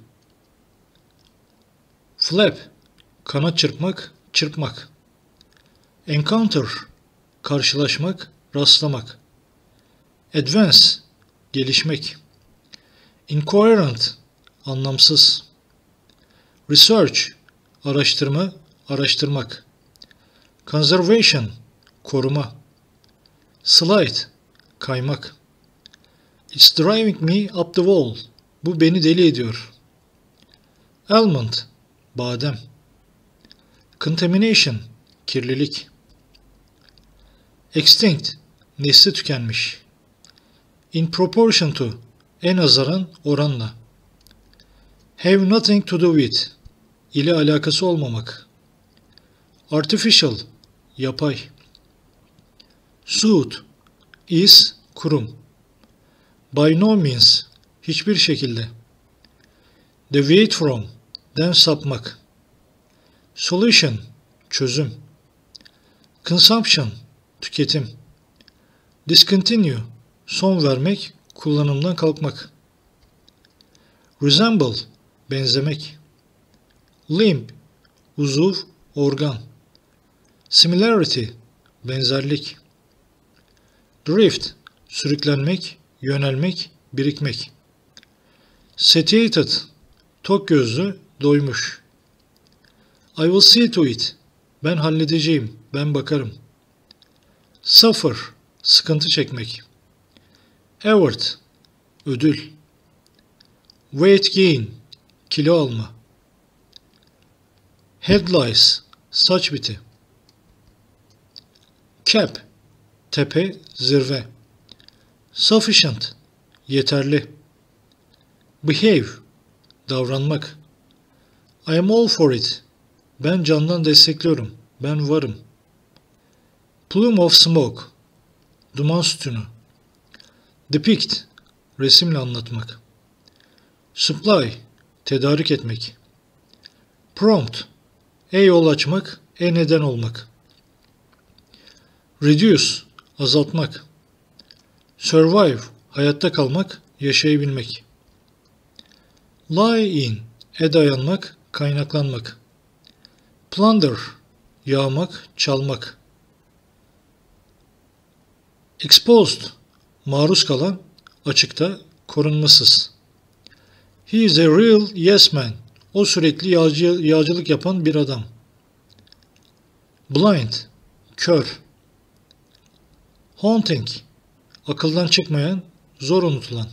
Flap, kanat çırpmak, çırpmak. Encounter, karşılaşmak, rastlamak. Advance, gelişmek. Incoherent, anlamsız. Research, araştırma, araştırmak. Conservation, koruma. Slide, kaymak. It's driving me up the wall. Bu beni deli ediyor. Almond, badem. Contamination, kirlilik. Extinct, nesli tükenmiş. In proportion to, en nazaran, oranla. Have nothing to do with, ile alakası olmamak. Artificial, yapay. Suit, is, kurum. By no means, hiçbir şekilde. Deviate from, den sapmak. Solution, çözüm. Consumption, tüketim. Discontinue, son vermek, kullanımdan kalkmak. Resemble, benzemek. Limb, uzuv, organ. Similarity, benzerlik. Drift, sürüklenmek, yönelmek, birikmek. Satiated, tok gözlü, doymuş. I will see to it, ben halledeceğim, ben bakarım. Suffer, sıkıntı çekmek. Award, ödül. Weight gain, kilo alma. Head lice, saç biti. Cap, tepe, zirve. Sufficient, yeterli. Behave, davranmak. I am all for it, ben candan destekliyorum, ben varım. Plume of smoke, duman sütunu. Depict, resimle anlatmak. Supply, tedarik etmek. Prompt, e yol açmak, e neden olmak. Reduce, azaltmak. Survive, hayatta kalmak, yaşayabilmek. Lie in, E dayanmak, kaynaklanmak. Plunder, yağmak, çalmak. Exposed, maruz kalan, açıkta, korunmasız. He is a real yes man. O sürekli yağcı, yağcılık yapan bir adam. Blind, kör. Haunting, akıldan çıkmayan, zor unutulan.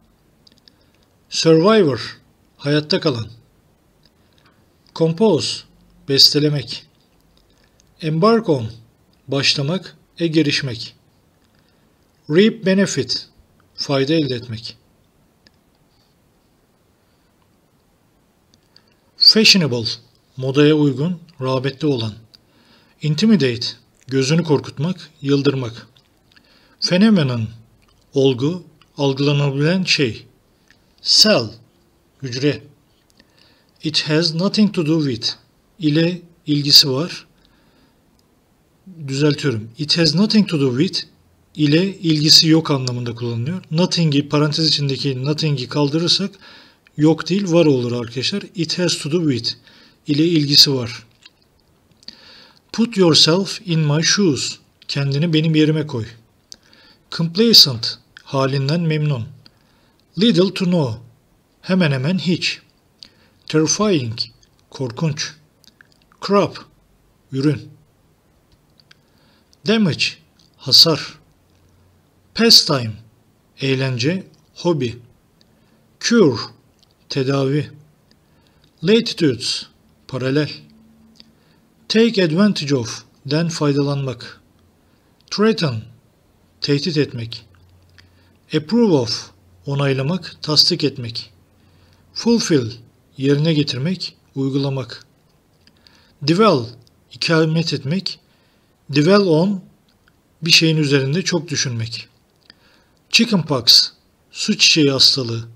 Survivor, hayatta kalan. Compose, bestelemek. Embark on, başlamak, e girişmek. Reap benefit, fayda elde etmek. Fashionable, modaya uygun, rağbetli olan. Intimidate, gözünü korkutmak, yıldırmak. Phenomenon, olgu, algılanabilen şey. Cell, hücre. It has nothing to do with, ile ilgisi var. Düzeltiyorum. It has nothing to do with, ile ilgisi yok anlamında kullanılıyor. Nothing'i, parantez içindeki nothing'i kaldırırsak yok değil, var olur arkadaşlar. It has to do with, ile ilgisi var. Put yourself in my shoes, kendini benim yerime koy. Complacent, halinden memnun. Little to no, hemen hemen hiç. Terrifying, korkunç. Crop, ürün. Damage, hasar. Pastime, eğlence, hobi. Cure, tedavi. Latitudes, paralel. Take advantage of, den faydalanmak. Threaten, tehdit etmek. Approve of, onaylamak, tasdik etmek. Fulfill, yerine getirmek, uygulamak. Dwell, ikamet etmek. Dwell on, bir şeyin üzerinde çok düşünmek. Chickenpox, su çiçeği hastalığı.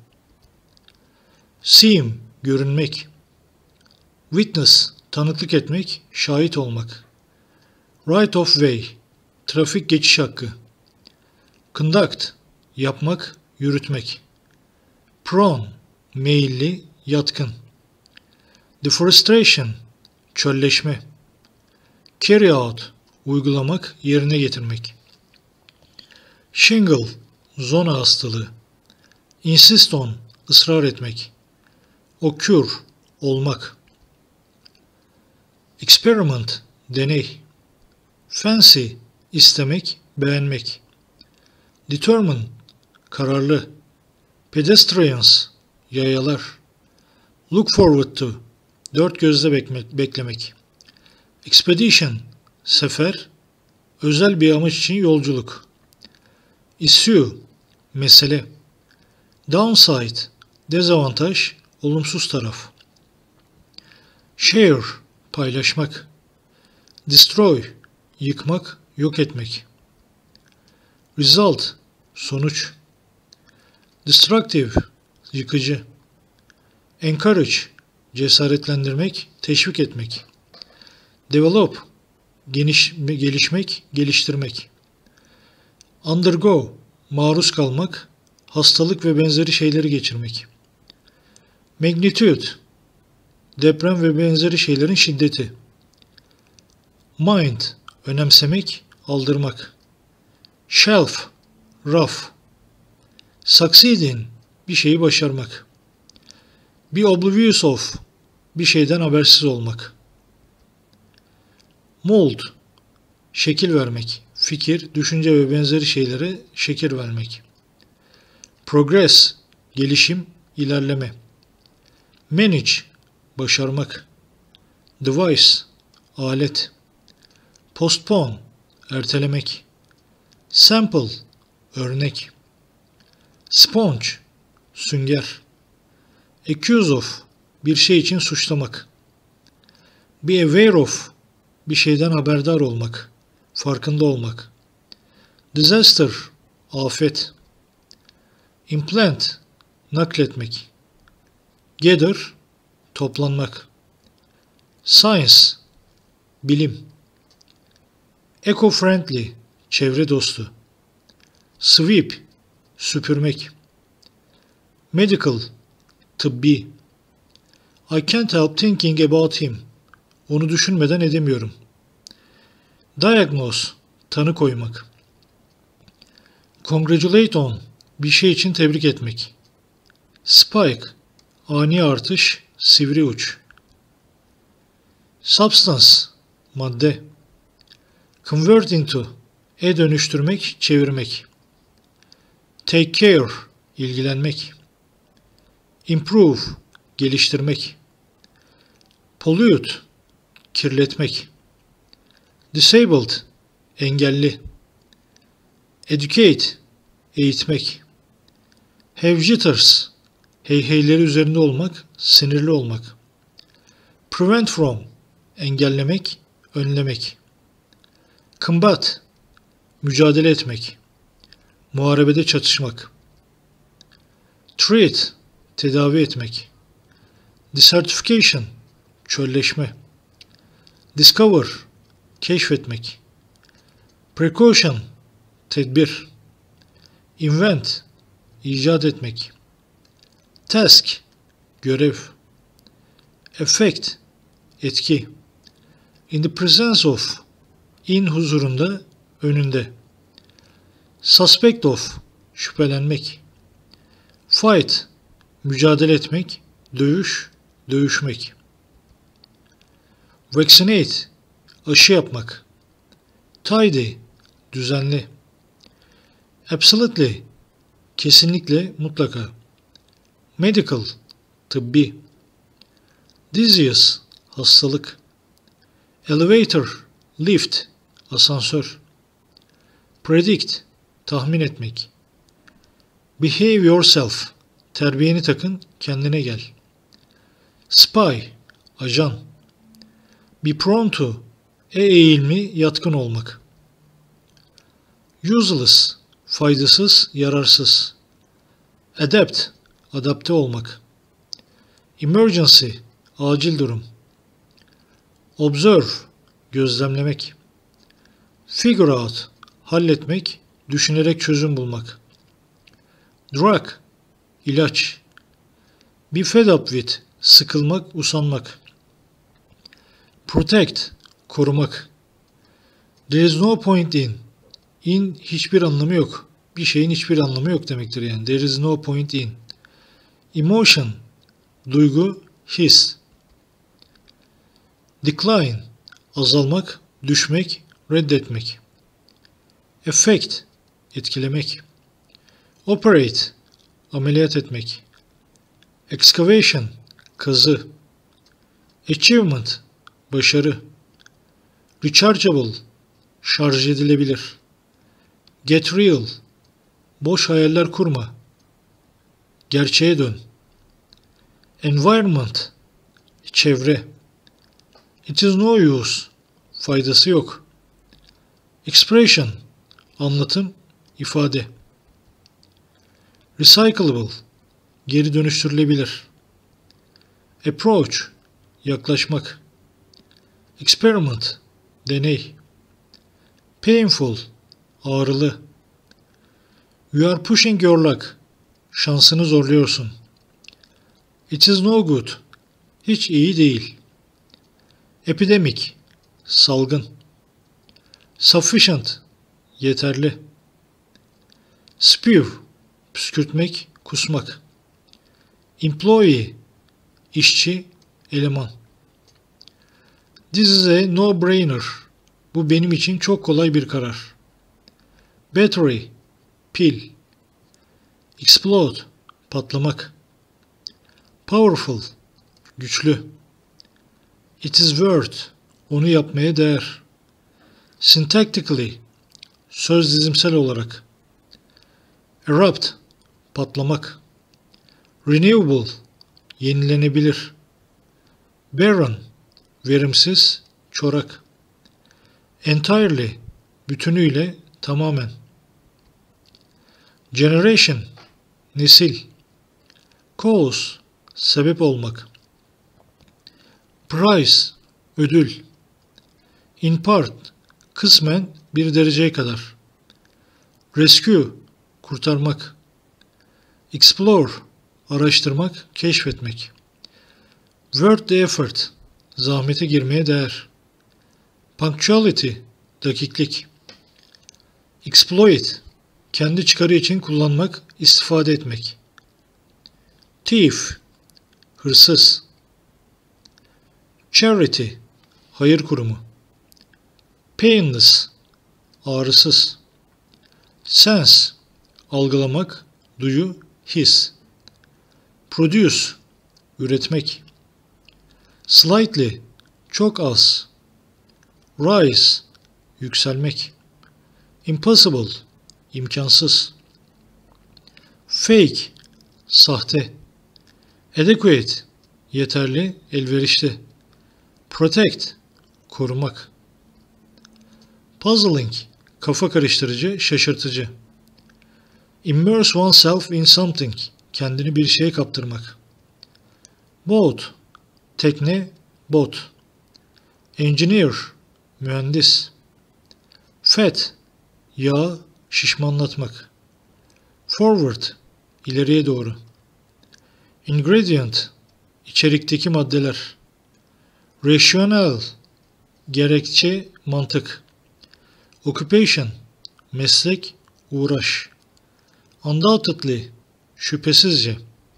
Seem, görünmek. Witness, tanıklık etmek, şahit olmak. Right of way, trafik geçiş hakkı. Conduct, yapmak, yürütmek. Prone, meyilli, yatkın. Deforestation, çölleşme. Carry out, uygulamak, yerine getirmek. Shingle, zona hastalığı. Insist on, ısrar etmek. Occur, olmak. Experiment, deney. Fancy, istemek, beğenmek. Determine, kararlı. Pedestrians, yayalar. Look forward to, dört gözle beklemek. Expedition, sefer, özel bir amaç için yolculuk. Issue, mesele. Downside, dezavantaj, olumsuz taraf. Share, paylaşmak. Destroy, yıkmak, yok etmek. Result, sonuç. Destructive, yıkıcı. Encourage, cesaretlendirmek, teşvik etmek. Develop, geniş, gelişmek, geliştirmek. Undergo, maruz kalmak, hastalık ve benzeri şeyleri geçirmek. Magnitude, deprem ve benzeri şeylerin şiddeti. Mind, önemsemek, aldırmak. Shelf, raf. Succeed in, bir şeyi başarmak. Be oblivious of, bir şeyden habersiz olmak. Mold, şekil vermek, fikir, düşünce ve benzeri şeylere şekil vermek. Progress, gelişim, ilerleme. Manage, başarmak. Device, alet. Postpone, ertelemek. Sample, örnek. Sponge, sünger. Accuse of, bir şey için suçlamak. Be aware of, bir şeyden haberdar olmak, farkında olmak. Disaster, afet. Implant, nakletmek. Gather, toplanmak. Science, bilim. Eco-friendly, çevre dostu. Sweep, süpürmek. Medical, tıbbi. I can't help thinking about him. Onu düşünmeden edemiyorum. Diagnose, tanı koymak. Congratulate on, bir şey için tebrik etmek. Spike, ani artış, sivri uç. Substance, madde. Convert into, e dönüştürmek, çevirmek. Take care, ilgilenmek. Improve, geliştirmek. Pollute, kirletmek. Disabled, engelli. Educate, eğitmek. Have jitters, heyheyleri üzerinde olmak, sinirli olmak. Prevent from, engellemek, önlemek. Combat, mücadele etmek. Muharebede çatışmak. Treat, tedavi etmek. Desertification, çölleşme. Discover, keşfetmek. Precaution, tedbir. Invent, icat etmek. Task, görev. Effect, etki. In the presence of, in huzurunda, önünde. Suspect of, şüphelenmek. Fight, mücadele etmek, dövüş, dövüşmek. Vaccinate, aşı yapmak. Tidy, düzenli. Absolutely, kesinlikle, mutlaka. Medical, tıbbi. Disease, hastalık. Elevator, lift, asansör. Predict, tahmin etmek. Behave yourself, terbiyeni takın, kendine gel. Spy, ajan. Be prone to, e eğilmi, yatkın olmak. Useless, faydasız, yararsız. Adapt, adapte olmak. Emergency, acil durum. Observe, gözlemlemek. Figure out, halletmek, düşünerek çözüm bulmak. Drug, ilaç. Be fed up with, sıkılmak, usanmak. Protect, korumak. There is no point in. In hiçbir anlamı yok. Bir şeyin hiçbir anlamı yok demektir yani. There is no point in. Emotion, duygu, his. Decline, azalmak, düşmek, reddetmek. Effect, etkilemek. Operate, ameliyat etmek. Excavation, kazı. Achievement, başarı. Rechargeable, şarj edilebilir. Get real, boş hayaller kurma. Gerçeğe dön. Environment, çevre. It is no use, faydası yok. Expression, anlatım, ifade. Recyclable, geri dönüştürülebilir. Approach, yaklaşmak. Experiment, deney. Painful, ağrılı. You are pushing your luck, şansını zorluyorsun. It is no good, hiç iyi değil. Epidemic, salgın. Sufficient, yeterli. Spew, püskürtmek, kusmak. Employee, işçi, eleman. This is a no-brainer. Bu benim için çok kolay bir karar. Battery, pil. Explode, patlamak. Powerful, güçlü. It is worth, onu yapmaya değer. Syntactically, söz dizimsel olarak. Erupt, patlamak. Renewable, yenilenebilir. Barren, verimsiz, çorak. Entirely, bütünüyle, tamamen. Generation, nesil. Cause, sebep olmak. Prize, ödül. In part, kısmen bir dereceye kadar. Rescue, kurtarmak. Explore, araştırmak, keşfetmek. Worth the effort. Zahmete girmeye değer. Punctuality. Dakiklik. Exploit. Kendi çıkarı için kullanmak, istifade etmek. Thief. Hırsız. Charity. Hayır kurumu. Painless. Ağrısız. Sense. Algılamak, duyu, his. Produce. Üretmek. Slightly. Çok az. Rise. Yükselmek. Impossible. İmkansız. Fake. Sahte. Adequate. Yeterli, elverişli. Protect. Korumak. Puzzling. Kafa karıştırıcı, şaşırtıcı. Immerse oneself in something. Kendini bir şeye kaptırmak. Boat. Tekne, bot. Engineer. Mühendis. Fat. Yağ, şişmanlatmak. Forward. İleriye doğru. Ingredient. İçerikteki maddeler. Rational. Gerekçe, mantık. Occupation. Meslek, uğraş. Undoubtedly. Şüphesizce.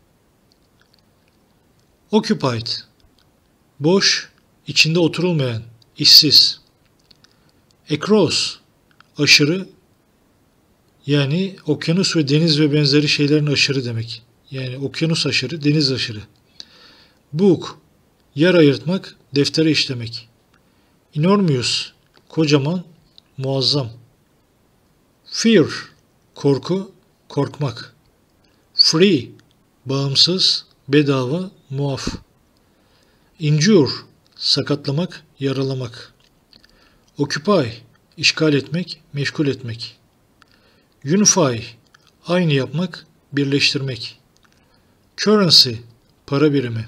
Occupied. Boş, içinde oturulmayan, işsiz. Across. Aşırı, yani okyanus ve deniz ve benzeri şeylerin aşırı demek. Yani okyanus aşırı, deniz aşırı. Book. Yer ayırtmak, deftere işlemek. Enormous. Kocaman, muazzam. Fear. Korku, korkmak. Free. Bağımsız, bedava, muaf. Injure. Sakatlamak, yaralamak. Occupy. İşgal etmek, meşgul etmek. Unify. Aynı yapmak, birleştirmek. Currency. Para birimi.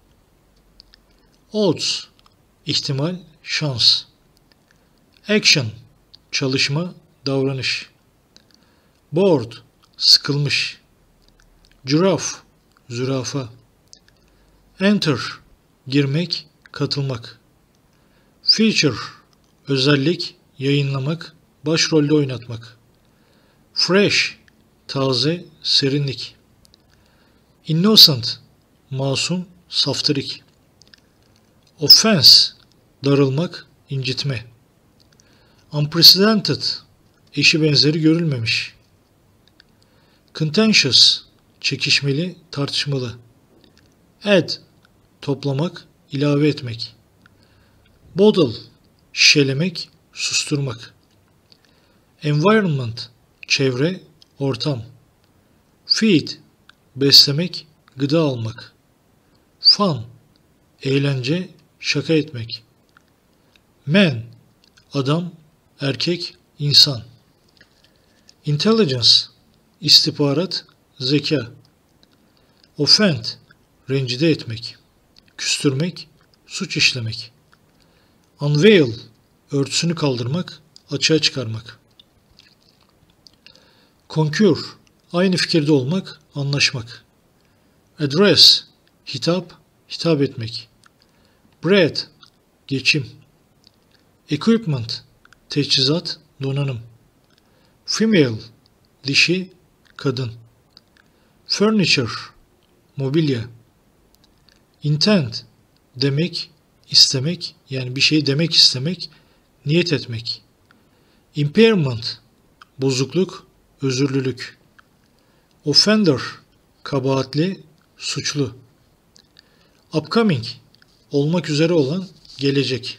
Odds. İhtimal, şans. Action. Çalışma, davranış. Bored. Sıkılmış. Giraffe. Zürafa. Enter. Girmek, katılmak. Feature. Özellik, yayınlamak, başrolde oynatmak. Fresh. Taze, serinlik. Innocent. Masum, saftirik. Offense. Darılmak, incitme. Unprecedented. Eşi benzeri görülmemiş. Contentious. Çekişmeli, tartışmalı. Add. Toplamak, ilave etmek. Bottle. Şişelemek, susturmak. Environment. Çevre, ortam. Feed. Beslemek, gıda almak. Fun. Eğlence, şaka etmek. Man. Adam, erkek, insan. Intelligence. İstihbarat, zeka. Offend. Rencide etmek. Küstürmek, suç işlemek. Unveil. Örtüsünü kaldırmak, açığa çıkarmak. Concur. Aynı fikirde olmak, anlaşmak. Address. Hitap, hitap etmek. Bread. Geçim. Equipment. Teçhizat, donanım. Female. Dişi, kadın. Furniture. Mobilya. Intent. Demek, istemek, yani bir şey demek istemek, niyet etmek. Impairment. Bozukluk, özürlülük. Offender. Kabahatli, suçlu. Upcoming. Olmak üzere olan, gelecek.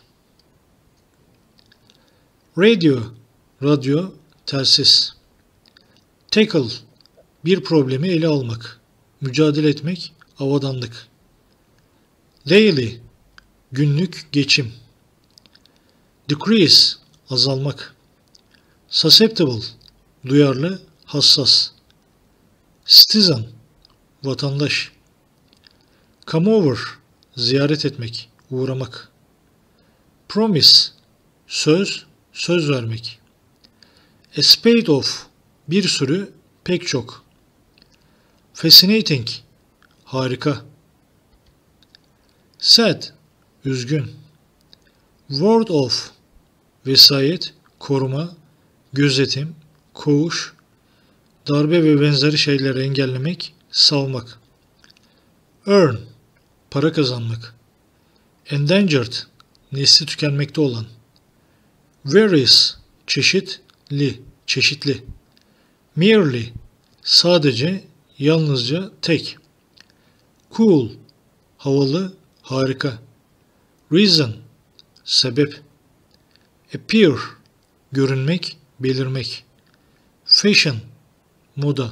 Radio. Radyo, telsiz. Tackle. Bir problemi ele almak. Mücadele etmek, avadanlık. Daily. Günlük, geçim. Decrease. Azalmak. Susceptible. Duyarlı, hassas. Citizen. Vatandaş. Come over. Ziyaret etmek, uğramak. Promise. Söz, söz vermek. A spade of. Bir sürü, pek çok. Fascinating. Harika. Sad, üzgün. Ward of, vesayet, koruma, gözetim, koğuş, darbe ve benzeri şeyleri engellemek, savmak. Earn, para kazanmak. Endangered, nesli tükenmekte olan. Various, çeşitli, çeşitli. Merely, sadece, yalnızca, tek. Cool, havalı, harika. Reason, sebep. Appear, görünmek, belirmek. Fashion, moda.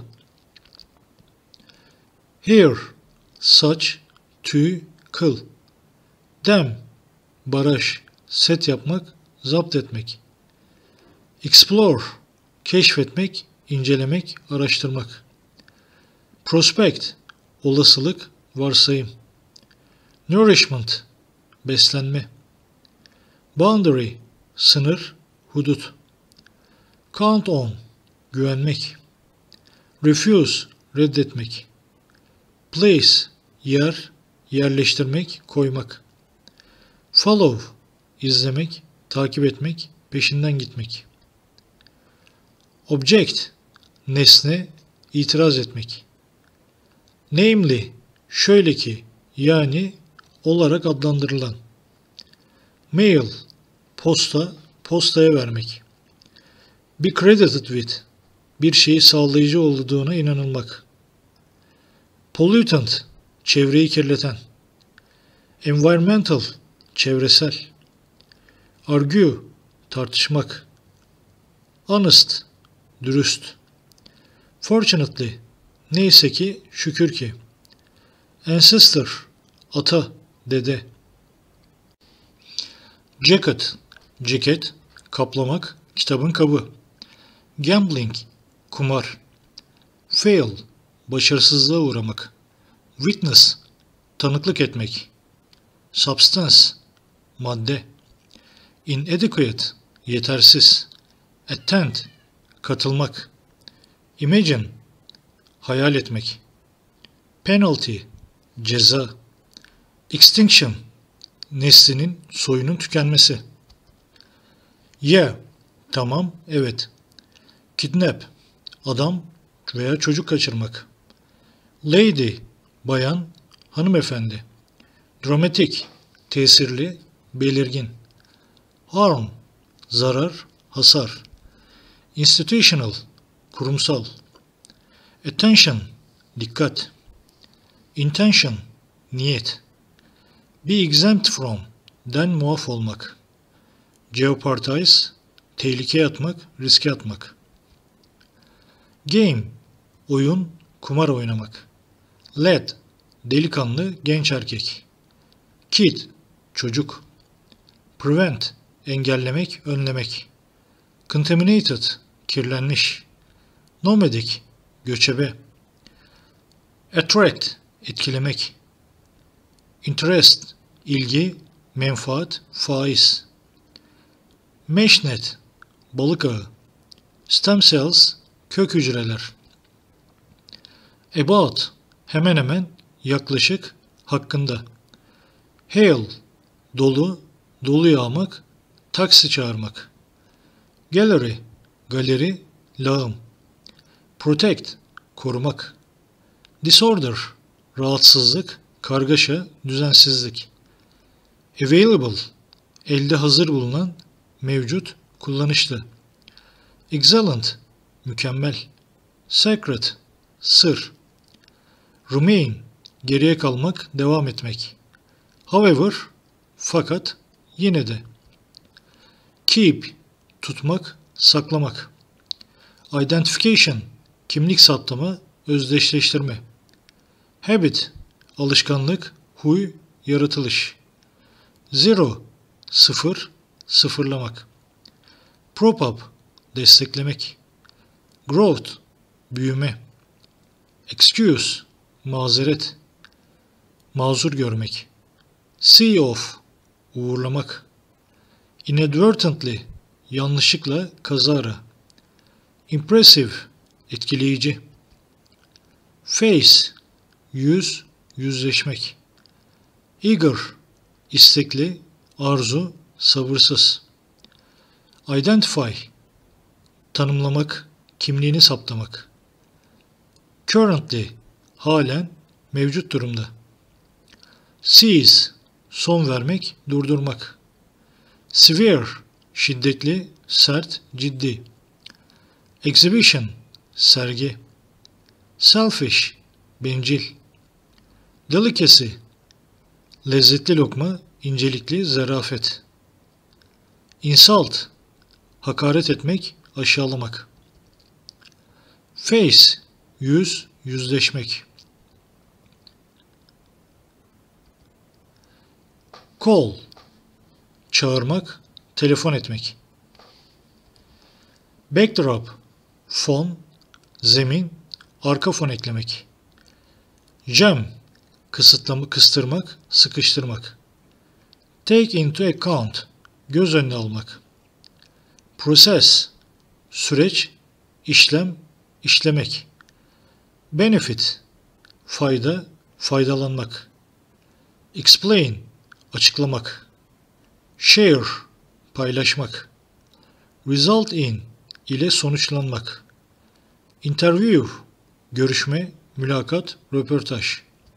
Hair, saç, tüy, kıl. Dam, baraj, set yapmak, zapt etmek. Explore, keşfetmek, incelemek, araştırmak. Prospect, olasılık, varsayım. Nourishment, beslenme. Boundary, sınır, hudut. Count on, güvenmek. Refuse, reddetmek. Place, yer, yerleştirmek, koymak. Follow, izlemek, takip etmek, peşinden gitmek. Object, nesne, itiraz etmek. Namely, şöyle ki, yani olarak adlandırılan. Mail, posta, postaya vermek. Be credited with, bir şeyi sağlayıcı olduğuna inanılmak. Pollutant, çevreyi kirleten. Environmental, çevresel. Argue, tartışmak. Honest, dürüst. Fortunately, neyse ki, şükür ki. Ancestor, ata, dede. Jacket, ceket, kaplamak, kitabın kabı. Gambling, kumar. Fail, başarısızlığa uğramak. Witness, tanıklık etmek. Substance, madde. Inadequate, yetersiz. Attend, katılmak. Imagine, hayal etmek. Penalty, ceza. Extinction, neslinin, soyunun tükenmesi. Yeah, tamam, evet. Kidnap, adam veya çocuk kaçırmak. Lady, bayan, hanımefendi. Dramatic, tesirli, belirgin. Harm, zarar, hasar. Institutional, kurumsal. Attention, dikkat. Intention, niyet. Be exempt from, den muaf olmak. Jeopardize, tehlikeye atmak, riske atmak. Game, oyun, kumar oynamak. Lad, delikanlı, genç erkek. Kid, çocuk. Prevent, engellemek, önlemek. Contaminated, kirlenmiş. Nomadic, göçebe. Attract, etkilemek. Interest, ilgi, menfaat, faiz. Meshnet, balık ağı. Stem cells, kök hücreler. About, hemen hemen, yaklaşık, hakkında. Hail, dolu, dolu yağmak, taksi çağırmak. Gallery, galeri, lağım. Protect, korumak. Disorder, rahatsızlık, kargaşa, düzensizlik. Available, elde hazır bulunan, mevcut, kullanışlı. Excellent, mükemmel. Sacred, sır. Remain, geriye kalmak, devam etmek. However, fakat, yine de. Keep, tutmak, saklamak. Identification, kimlik saptama, özdeşleştirme. Habit, alışkanlık, huy, yaratılış. Zero, sıfır, sıfırlamak. Prop up, desteklemek. Growth, büyüme. Excuse, mazeret. Mazur görmek. See off, uğurlamak. Inadvertently, yanlışlıkla, kazara. Impressive, etkileyici. Face, yüz, yüzleşmek. Eager, istekli, arzu, sabırsız. Identify, tanımlamak, kimliğini saptamak. Currently, halen, mevcut durumda. Cease, son vermek, durdurmak. Severe, şiddetli, sert, ciddi. Exhibition, sergi. Selfish, bencil. Delicacy, lezzetli lokma, incelikli, zarafet. Insult, hakaret etmek, aşağılamak. Face, yüz, yüzleşmek. Call, çağırmak, telefon etmek. Backdrop, fon, zemin, arka fon eklemek. Jam, kısıtlama, kıstırmak, sıkıştırmak. Take into account, göz önüne almak. Process, süreç, işlem, işlemek. Benefit, fayda, faydalanmak. Explain, açıklamak. Share, paylaşmak. Result in, ile sonuçlanmak. Interview, görüşme, mülakat, röportaj.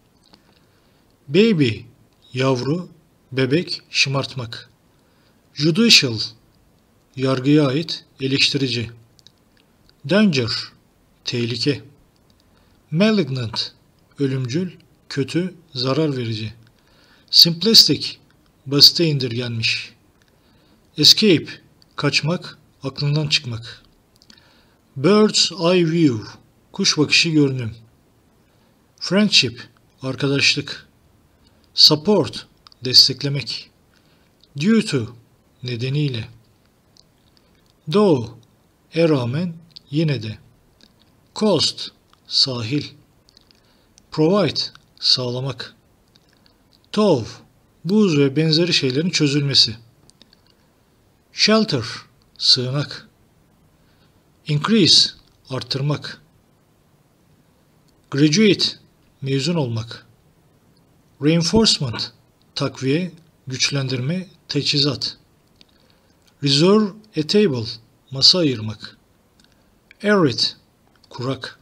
Baby, yavru, bebek, şımartmak. Judicial, yargıya ait, eleştirici. Danger, tehlike. Malignant, ölümcül, kötü, zarar verici. Simplistic, basite indirgenmiş. Escape, kaçmak, aklından çıkmak. Bird's eye view, kuş bakışı görünüm. Friendship, arkadaşlık. Support, desteklemek. Due to, nedeniyle. Though, e rağmen, yine de. Coast, sahil. Provide, sağlamak. Tow, buz ve benzeri şeylerin çözülmesi. Shelter, sığınak. Increase, arttırmak. Graduate, mezun olmak. Reinforcement, takviye, güçlendirme, teçhizat. Reserve a table, masa ayırmak. Arid, kurak.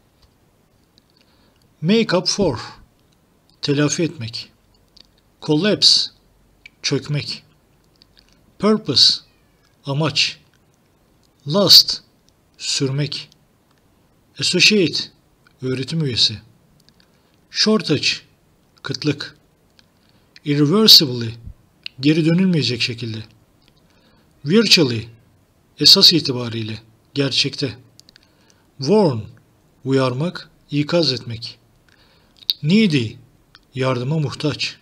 Make up for, telafi etmek. Collapse, çökmek. Purpose, amaç. Last, sürmek. Associate, öğretim üyesi. Shortage, kıtlık. Irreversibly, geri dönülmeyecek şekilde. Virtually, esas itibariyle, gerçekte. Warn, uyarmak, ikaz etmek. Needy, yardıma muhtaç.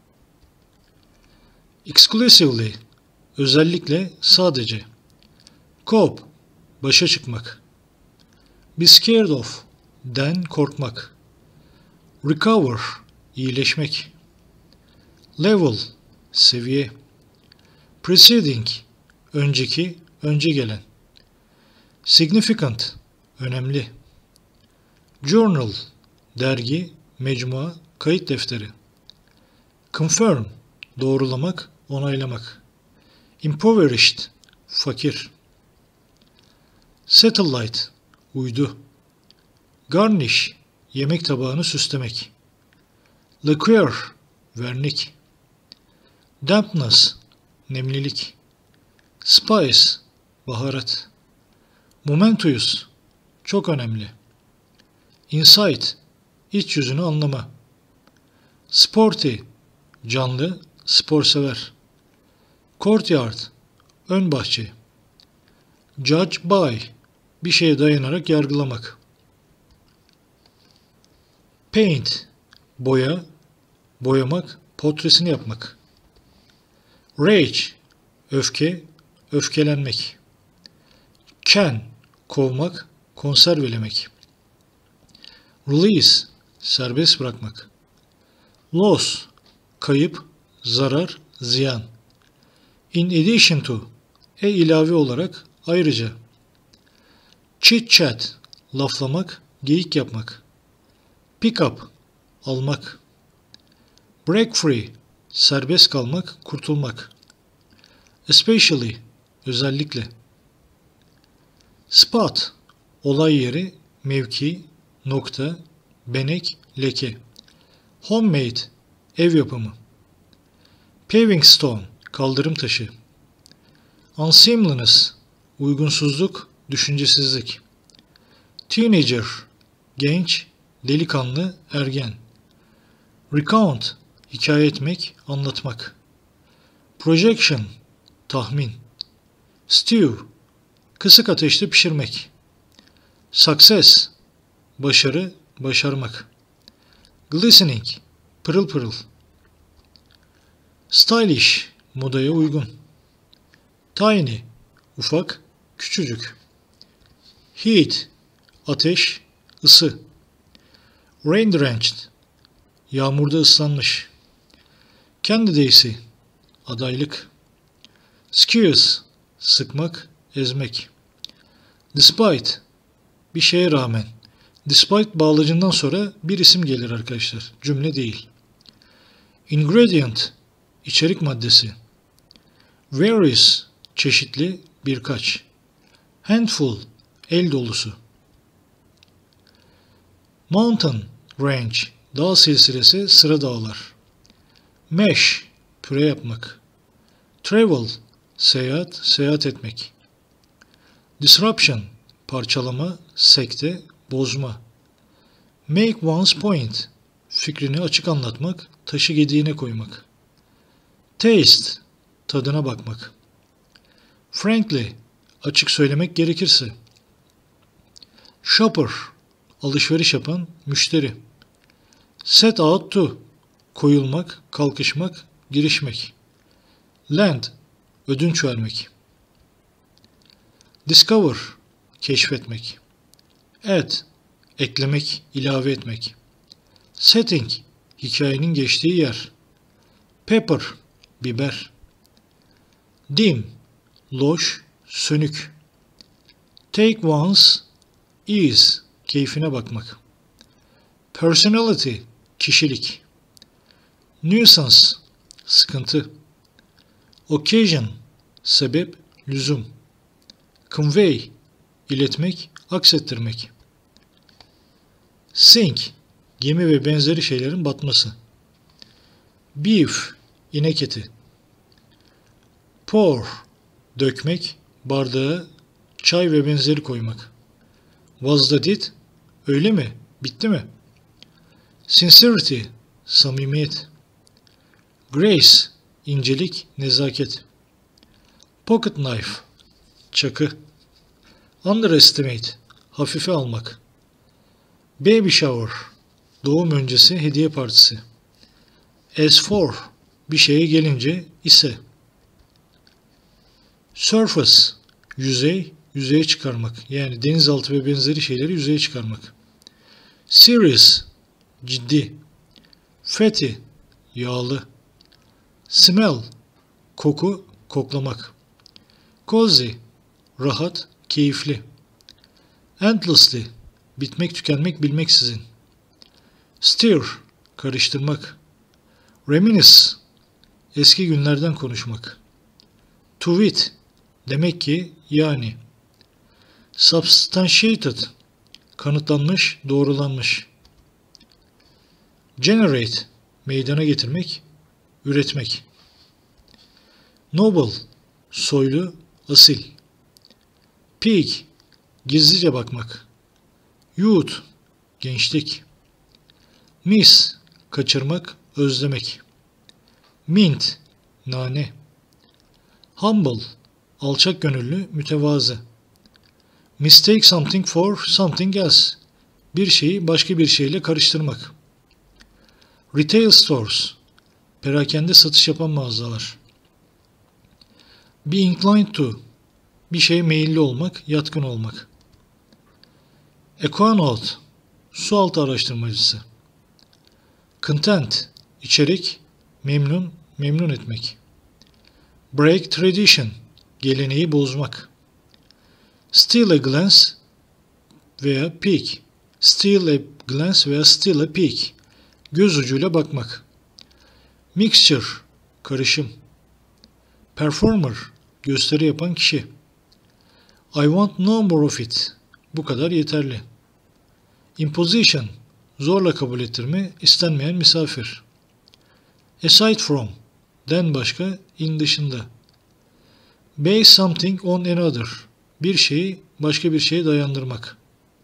Exclusively, özellikle, sadece. Cope, başa çıkmak. Be scared of, den korkmak. Recover, iyileşmek. Level, seviye. Preceding, önceki, önce gelen. Significant, önemli. Journal, dergi, mecmua, kayıt defteri. Confirm, doğrulamak, onaylamak. Impoverished, fakir. Satellite, uydu. Garnish, yemek tabağını süslemek. Liqueur, vernik. Dampness, nemlilik. Spice, baharat. Momentous, çok önemli. Insight, iç yüzünü anlama. Sporty, canlı, sporsever. Courtyard, ön bahçe. Judge by, bir şeye dayanarak yargılamak. Paint, boya, boyamak, portresini yapmak. Rage, öfke, öfkelenmek. Can, kovmak, konservelemek. Release, serbest bırakmak. Loss, kayıp, zarar, ziyan. In addition to, e ilave olarak, ayrıca. Chit chat, laflamak, geyik yapmak. Pick up, almak. Break free, serbest kalmak, kurtulmak. Especially, özellikle. Spot, olay yeri, mevki, nokta, benek, leke. Homemade, ev yapımı. Paving stone, kaldırım taşı. Unseemliness, uygunsuzluk, düşüncesizlik. Teenager, genç, delikanlı, ergen. Recount, hikaye etmek, anlatmak. Projection, tahmin. Stew, kısık ateşte pişirmek. Success, başarı, başarmak. Glistening, pırıl pırıl. Stylish, modaya uygun. Tiny, ufak, küçücük. Heat, ateş, ısı. Rain drenched, yağmurda ıslanmış. Candidacy, adaylık. Squeeze, sıkmak, ezmek. Despite, bir şeye rağmen. Despite bağlacından sonra bir isim gelir arkadaşlar. Cümle değil. Ingredient, içerik maddesi. Various, çeşitli, birkaç. Handful, el dolusu. Mountain range, dağ silsilesi, sıra dağlar. Mesh, püre yapmak. Travel, seyahat, seyahat etmek. Disruption, parçalama, sekte, bozma. Make one's point, fikrini açık anlatmak, taşı gediğine koymak. Taste, tadına bakmak. Frankly, açık söylemek gerekirse. Shopper, alışveriş yapan, müşteri. Set out to, koyulmak, kalkışmak, girişmek. Lend, ödünç vermek. Discover, keşfetmek. Add, eklemek, ilave etmek. Setting, hikayenin geçtiği yer. Pepper, biber. Dim, loş, sönük. Take one's ease, keyfine bakmak. Personality, kişilik. Nuisance, sıkıntı. Occasion, sebep, lüzum. Convey, iletmek, aksettirmek. Sink, gemi ve benzeri şeylerin batması. Beef, inek eti. Pour, dökmek, bardağa çay ve benzeri koymak. Was that it? Öyle mi? Bitti mi? Sincerity, samimiyet. Grace, incelik, nezaket. Pocket knife, çakı. Underestimate, hafife almak. Baby shower, doğum öncesi hediye partisi. As for, bir şeye gelince, ise. Surface, yüzey, yüzeye çıkarmak. Yani denizaltı ve benzeri şeyleri yüzeye çıkarmak. Serious, ciddi. Fatty, yağlı. Smell, koku, koklamak. Cozy, rahat, keyifli. Endlessly, bitmek tükenmek bilmeksizin. Stir, karıştırmak. Reminisce, eski günlerden konuşmak. To wit, demek ki, yani. Substantiated, kanıtlanmış, doğrulanmış. Generate, meydana getirmek, üretmek. Noble, soylu, asil. Peek, gizlice bakmak. Youth, gençlik. Miss, kaçırmak, özlemek. Mint, nane. Humble, alçak gönüllü, mütevazı. Mistake something for something else, bir şeyi başka bir şeyle karıştırmak. Retail stores, perakende satış yapan mağazalar. Be inclined to, bir şeye meyilli olmak, yatkın olmak. Aquanaut, sualtı araştırmacısı. Content, içerik, memnun, memnun etmek. Break tradition, geleneği bozmak. Steal a glance veya peek. Steal a glance veya steal a peek. Göz ucuyla bakmak. Mixture, karışım. Performer, gösteri yapan kişi. I want no more of it, bu kadar yeterli. Imposition, zorla kabul ettirme, istenmeyen misafir. Aside from, den başka, in dışında. Base something on another, bir şeyi başka bir şeye dayandırmak.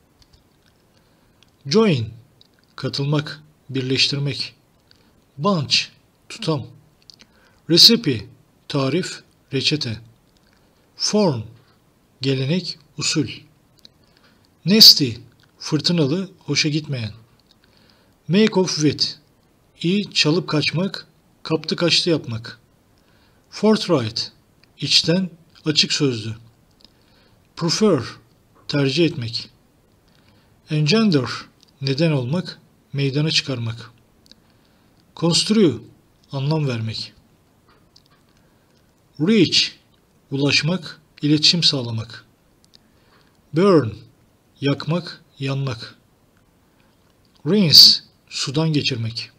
Join, katılmak, birleştirmek. Bunch, tutam. Recipe, tarif, reçete. Form, gelenek, usul. Nasty, fırtınalı, hoşa gitmeyen. Make off with, iyi çalıp kaçmak, kaptı kaçtı yapmak. Forthright, içten, açık sözlü. Prefer, tercih etmek. Engender, neden olmak, meydana çıkarmak. Construe, anlam vermek. Reach, ulaşmak, iletişim sağlamak. Burn, yakmak, yanmak. Rinse, sudan geçirmek.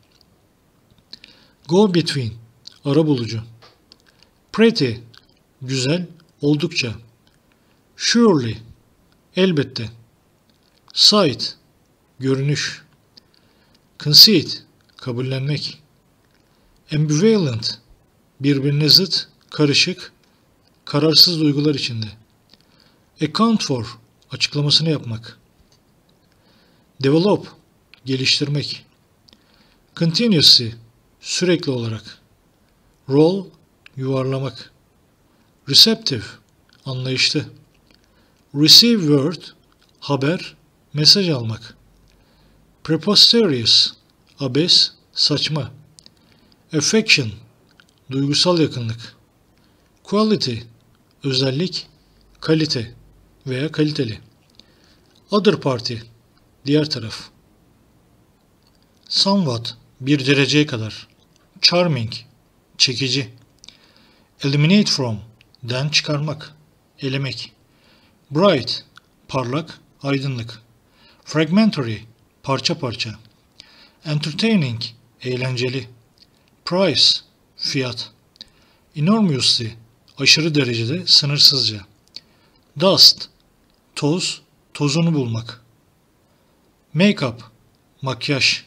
Go between, arabulucu. Pretty, güzel, oldukça. Surely, elbette. Sight, görünüş. Conceit, kabullenmek. Ambivalent, birbirine zıt, karışık, kararsız duygular içinde. Account for, açıklamasını yapmak. Develop, geliştirmek. Continuously, sürekli olarak. Roll, yuvarlamak. Receptive, anlayışlı. Receive word, haber, mesaj almak. Preposterous, abes, saçma. Affection, duygusal yakınlık. Quality, özellik, kalite veya kaliteli. Other party, diğer taraf. Somewhat, bir dereceye kadar. Charming, çekici. Eliminate from, den çıkarmak, elemek. Bright, parlak, aydınlık. Fragmentary, parça parça. Entertaining, eğlenceli. Price, fiyat. Enormously, aşırı derecede, sınırsızca. Dust, toz, tozunu bulmak. Make-up, makyaj.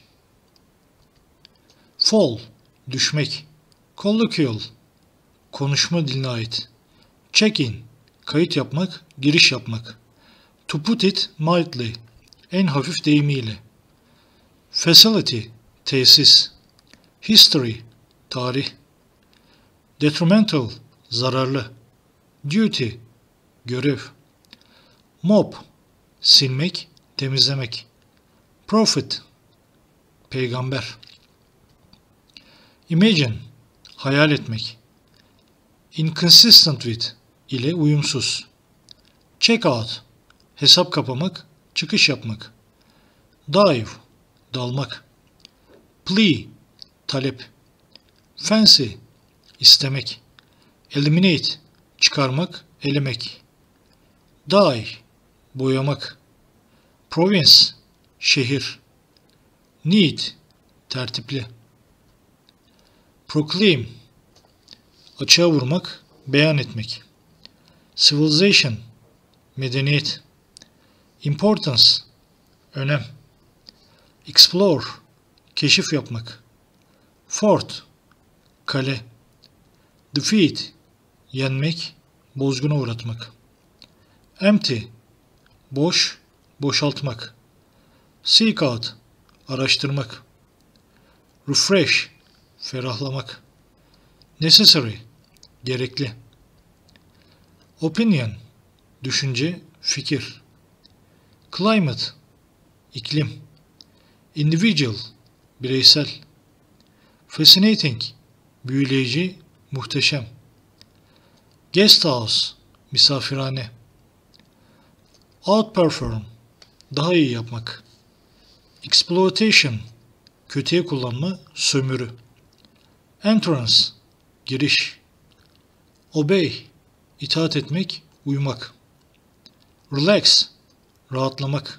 Fall, düşmek. Colloquial, konuşma diline ait. Check-in, kayıt yapmak, giriş yapmak. To put it mildly, en hafif deyimiyle. Facility, tesis. History, tarih. Detrimental, zararlı. Duty, görev. Mop, silmek, temizlemek. Prophet, peygamber. Imagine, hayal etmek. Inconsistent with ile uyumsuz. Check out, hesap kapamak, çıkış yapmak. Dive, dalmak. Plea, talep. Fancy, istemek. Eliminate, çıkarmak, elemek. Dye, boyamak. Province, şehir. Need, tertipli. Proclaim, açığa vurmak, beyan etmek. Civilization, medeniyet. Importance, önem. Explore, keşif yapmak. Fort, kale. Defeat, yenmek, bozguna uğratmak. Empty, boş, boşaltmak. Seek out, araştırmak. Refresh, ferahlamak. Necessary, gerekli. Opinion, düşünce, fikir. Climate, iklim. Individual, bireysel. Fascinating, büyüleyici, muhteşem. Guest house, misafirhane. Outperform, daha iyi yapmak. Exploitation, kötüye kullanma, sömürü. Entrance, giriş. Obey, itaat etmek, uymak. Relax, rahatlamak.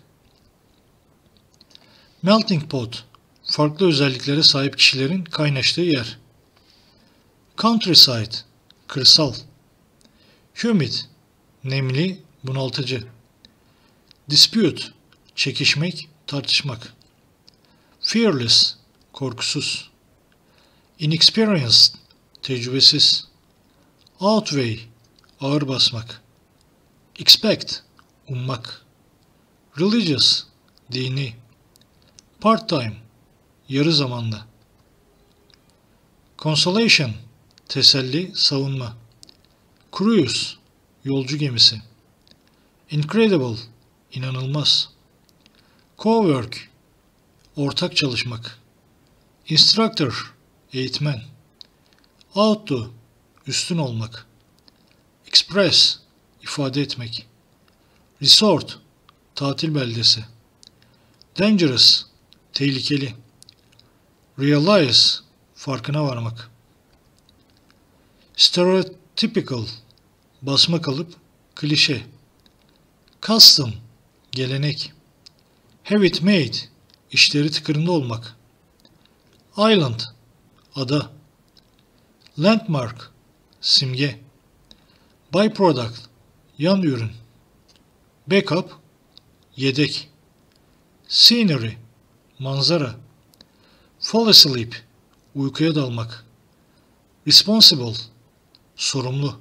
Melting pot, farklı özelliklere sahip kişilerin kaynaştığı yer. Countryside, kırsal. Humid, nemli, bunaltıcı. Dispute, çekişmek, tartışmak. Fearless, korkusuz. Inexperienced, tecrübesiz. Outweigh, ağır basmak. Expect, ummak. Religious, dini. Part-time, yarı zamanda. Consolation, teselli, savunma. Cruise, yolcu gemisi. Incredible, inanılmaz. Co-work, ortak çalışmak. Instructor, eğitmen. Outdo, üstün olmak. Express, ifade etmek. Resort, tatil beldesi. Dangerous, tehlikeli. Realize, farkına varmak. Stereotypical, basma kalıp, klişe. Custom, gelenek. Have it made, işleri tıkırında olmak. Island, ada. Landmark, simge. Byproduct, yan ürün. Backup, yedek. Scenery, manzara. Fall asleep, uykuya dalmak. Responsible, sorumlu.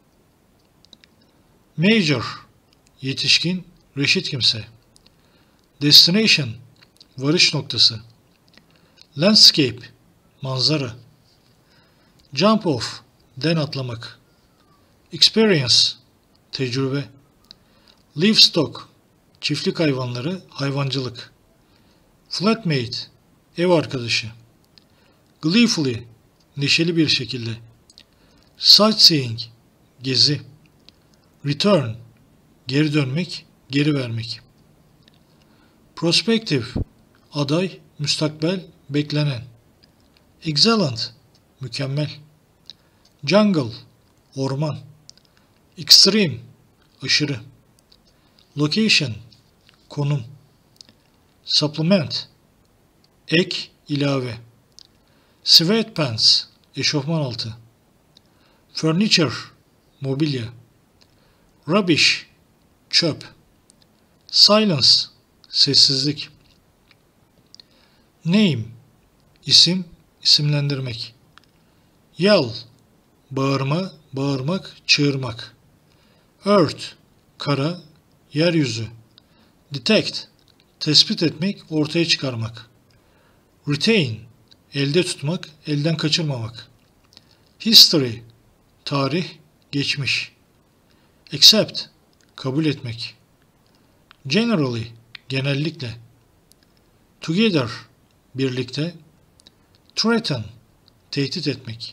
Major, yetişkin, reşit kimse. Destination, varış noktası. Landscape, manzara. Jump off, den atlamak. Experience, tecrübe. Livestock, çiftlik hayvanları, hayvancılık. Flatmate, ev arkadaşı. Gleefully, neşeli bir şekilde. Sightseeing, gezi. Return, geri dönmek, geri vermek. Prospective, aday, müstakbel, beklenen. Excellent, mükemmel. Jungle, orman. Extreme, aşırı. Location, konum. Supplement, ek, ilave. Sweatpants, eşofman altı. Furniture, mobilya. Rubbish, çöp. Silence, sessizlik. Name, isim, isimlendirmek. Yell, bağırma, bağırmak, çığırmak. Earth, kara, yeryüzü. Detect, tespit etmek, ortaya çıkarmak. Retain, elde tutmak, elden kaçırmamak. History, tarih, geçmiş. Accept, kabul etmek. Generally, genellikle. Together, birlikte. Threaten, tehdit etmek.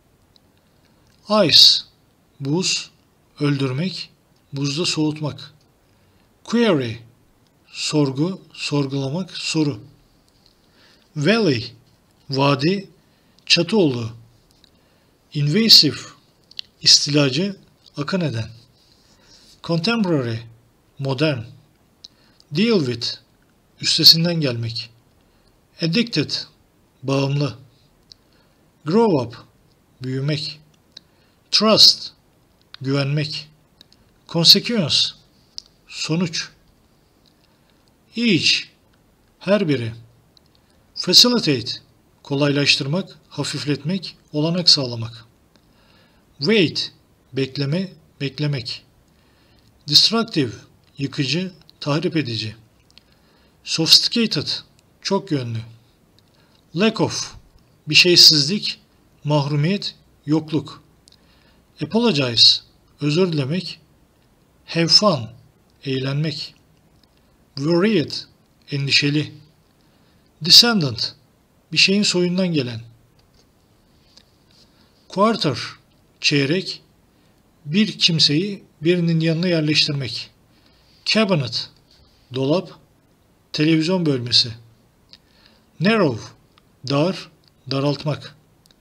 Ice, buz, öldürmek, buzda soğutmak. Query, sorgu, sorgulamak, soru. Valley, vadi, çatı olduğu. Invasive, istilacı, akın eden. Contemporary, modern. Deal with, üstesinden gelmek. Addicted, bağımlı. Grow up, büyümek. Trust, güvenmek. Consequence, sonuç. Each, her biri. Facilitate, kolaylaştırmak, hafifletmek, olanak sağlamak. Wait, bekleme, beklemek. Destructive, yıkıcı, tahrip edici. Sophisticated, çok yönlü. Lack of, bir şeysizlik, mahrumiyet, yokluk. Apologize, özür dilemek. Have fun, eğlenmek. Worried, endişeli. Descendant, bir şeyin soyundan gelen. Quarter, çeyrek, bir kimseyi birinin yanına yerleştirmek. Cabinet, dolap, televizyon bölmesi. Narrow, dar, daraltmak.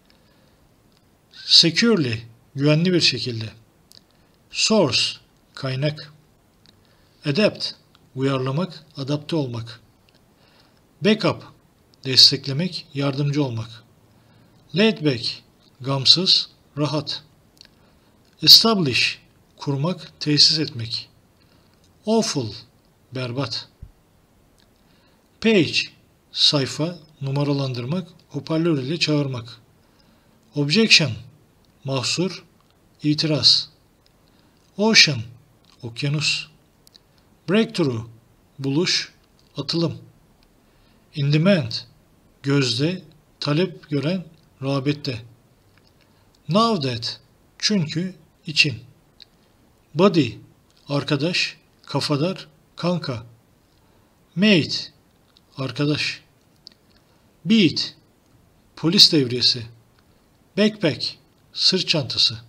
Securely, güvenli bir şekilde. Source, kaynak. Adapt, uyarlamak, adapte olmak. Backup, desteklemek, yardımcı olmak. Laid back, gamsız, rahat. Establish, kurmak, tesis etmek. Awful, berbat. Page, sayfa, numaralandırmak, hoparlör ile çağırmak. Objection, mahsur, itiraz. Ocean, okyanus. Breakthrough, buluş, atılım. In demand, gözde, talep gören, rağbette. Now that, çünkü, için. Buddy, arkadaş, kafadar, kanka. Mate, arkadaş. Beat, polis devriyesi. Backpack, sırt çantası.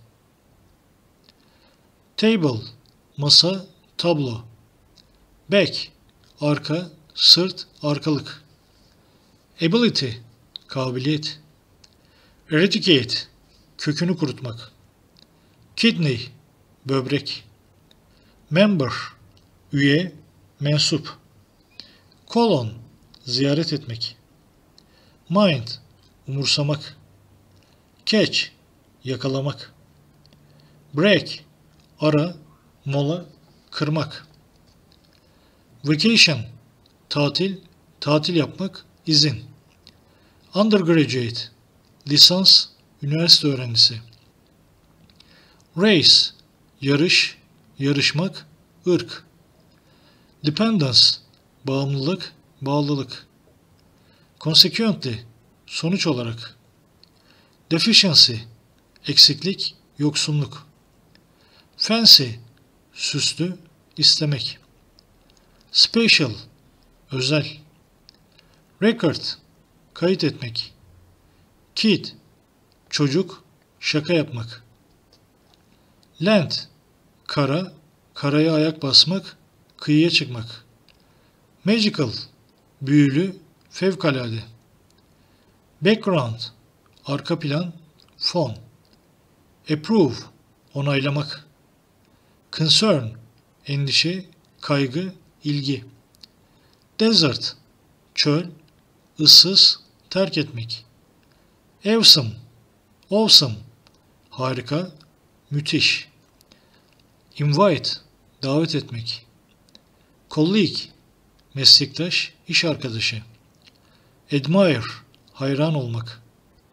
Table, masa, tablo. Back, arka, sırt, arkalık. Ability, kabiliyet. Eradicate, kökünü kurutmak. Kidney, böbrek. Member, üye, mensup. Colon, ziyaret etmek. Mind, umursamak. Catch, yakalamak. Break, ara, mola, kırmak. Vacation, tatil, tatil yapmak, izin. Undergraduate, lisans, üniversite öğrencisi. Race, yarış, yarışmak, ırk. Dependence, bağımlılık, bağlılık. Consequently, sonuç olarak. Deficiency, eksiklik, yoksunluk. Fancy, süslü, istemek. Special, özel. Record, kayıt etmek. Kid, çocuk, şaka yapmak. Land, kara, karaya ayak basmak, kıyıya çıkmak. Magical, büyülü, fevkalade. Background, arka plan, fon. Approve, onaylamak. Concern, endişe, kaygı, ilgi. Desert, çöl, ıssız, terk etmek. Awesome, awesome, harika, müthiş. Invite, davet etmek. Colleague, meslektaş, iş arkadaşı. Admire, hayran olmak.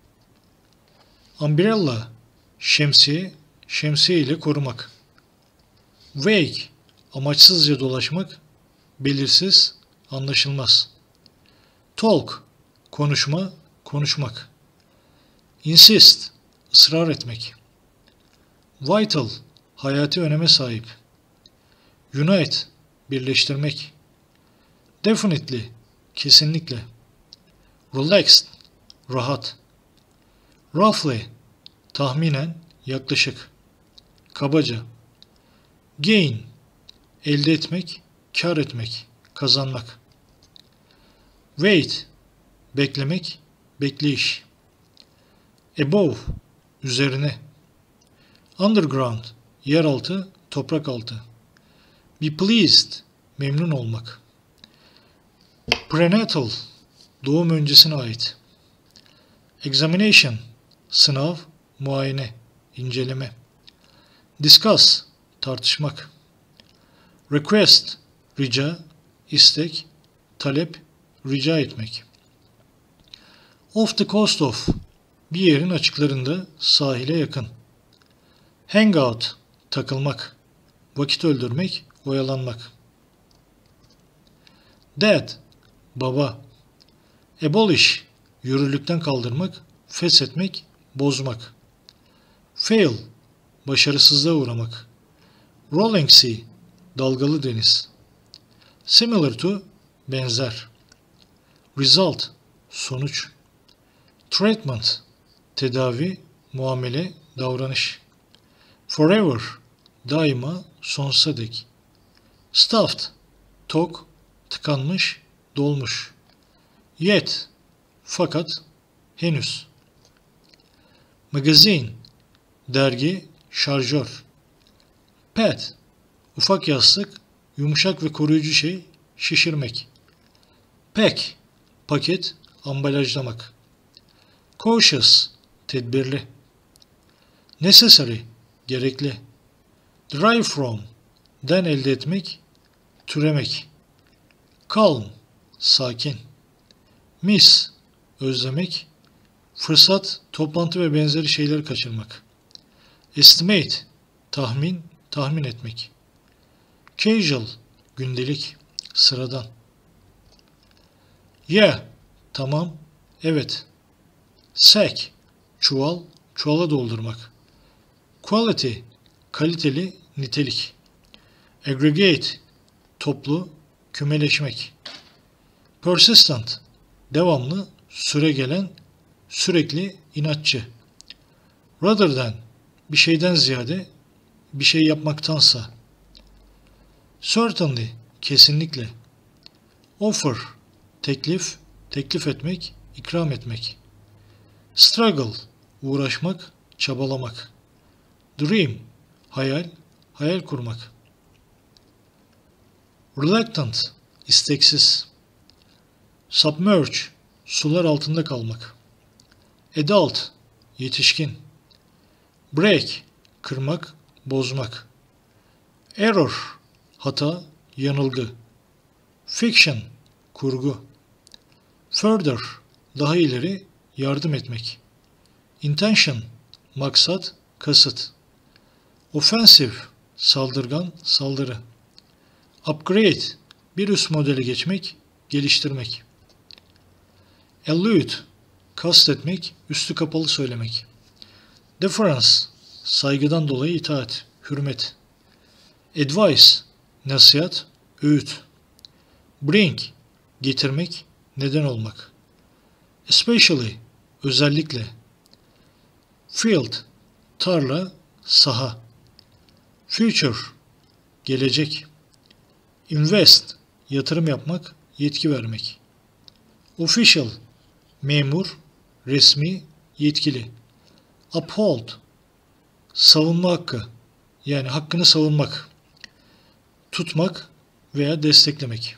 Umbrella, şemsiye, şemsiye ile korumak. Vague, amaçsızca dolaşmak, belirsiz, anlaşılmaz. Talk, konuşma, konuşmak. Insist, ısrar etmek. Vital, hayati öneme sahip. Unite, birleştirmek. Definitely, kesinlikle. Relaxed, rahat. Roughly, tahminen, yaklaşık. Kabaca. Gain, elde etmek, kar etmek, kazanmak. Wait, beklemek, bekleyiş. Above, üzerine. Underground, yeraltı, toprak altı. Be pleased, memnun olmak. Prenatal, doğum öncesine ait. Examination, sınav, muayene, inceleme. Discuss, tartışmak. Request, rica, istek, talep, rica etmek. Off the coast of, bir yerin açıklarında, sahile yakın. Hangout, takılmak, vakit öldürmek, oyalanmak. Dad, baba. Abolish, yürürlükten kaldırmak, feshetmek, bozmak. Fail, başarısızlığa uğramak. Rolling sea, dalgalı deniz. Similar to, benzer. Result, sonuç. Treatment, tedavi, muamele, davranış. Forever, daima, sonsuza dek. Stuffed, tok, tıkanmış, dolmuş. Yet, fakat, henüz. Magazine, dergi, şarjör. Pad, ufak yastık, yumuşak ve koruyucu şey, şişirmek. Pack, paket, ambalajlamak. Cautious, tedbirli. Necessary, gerekli. Derive from, den elde etmek, türemek. Calm, sakin. Miss, özlemek. Fırsat, toplantı ve benzeri şeyleri kaçırmak. Estimate, tahmin, tahmin etmek. Casual, gündelik, sıradan. Yeah, tamam, evet. Sack, çuval, çuvala doldurmak. Quality, kaliteli, nitelik. Aggregate, toplu, kümeleşmek. Persistent, devamlı, süregelen, sürekli, inatçı. Rather than, bir şeyden ziyade, bir şey yapmaktansa. Certainly, kesinlikle. Offer, teklif, teklif etmek, ikram etmek. Struggle, uğraşmak, çabalamak. Dream, hayal, hayal kurmak. Reluctant, isteksiz. Submerge, sular altında kalmak. Adult, yetişkin. Break, kırmak, bozmak. Error, hata, yanılgı. Fiction, kurgu. Further, daha ileri, yardım etmek. Intention, maksat, kasıt. Offensive, saldırgan, saldırı. Upgrade, bir üst modele geçmek, geliştirmek. Allude, kastetmek, üstü kapalı söylemek. Deference, saygıdan dolayı itaat, hürmet. Advice, nasihat, öğüt. Bring, getirmek, neden olmak. Especially, özellikle. Field, tarla, saha. Future, gelecek. Invest, yatırım yapmak, yetki vermek. Official, memur, resmi, yetkili. Uphold, savunma hakkı, yani hakkını savunmak. Tutmak veya desteklemek.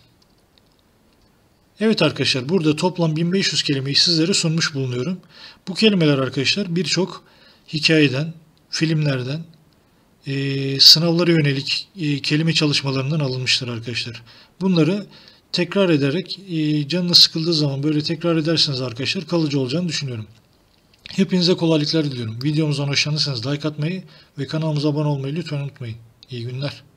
Evet arkadaşlar, burada toplam bin beş yüz kelimeyi sizlere sunmuş bulunuyorum. Bu kelimeler arkadaşlar birçok hikayeden, filmlerden, e, sınavlara yönelik e, kelime çalışmalarından alınmıştır arkadaşlar. Bunları tekrar ederek e, canınız sıkıldığı zaman böyle tekrar ederseniz arkadaşlar kalıcı olacağını düşünüyorum. Hepinize kolaylıklar diliyorum. Videomuzdan hoşlanırsanız like atmayı ve kanalımıza abone olmayı lütfen unutmayın. İyi günler.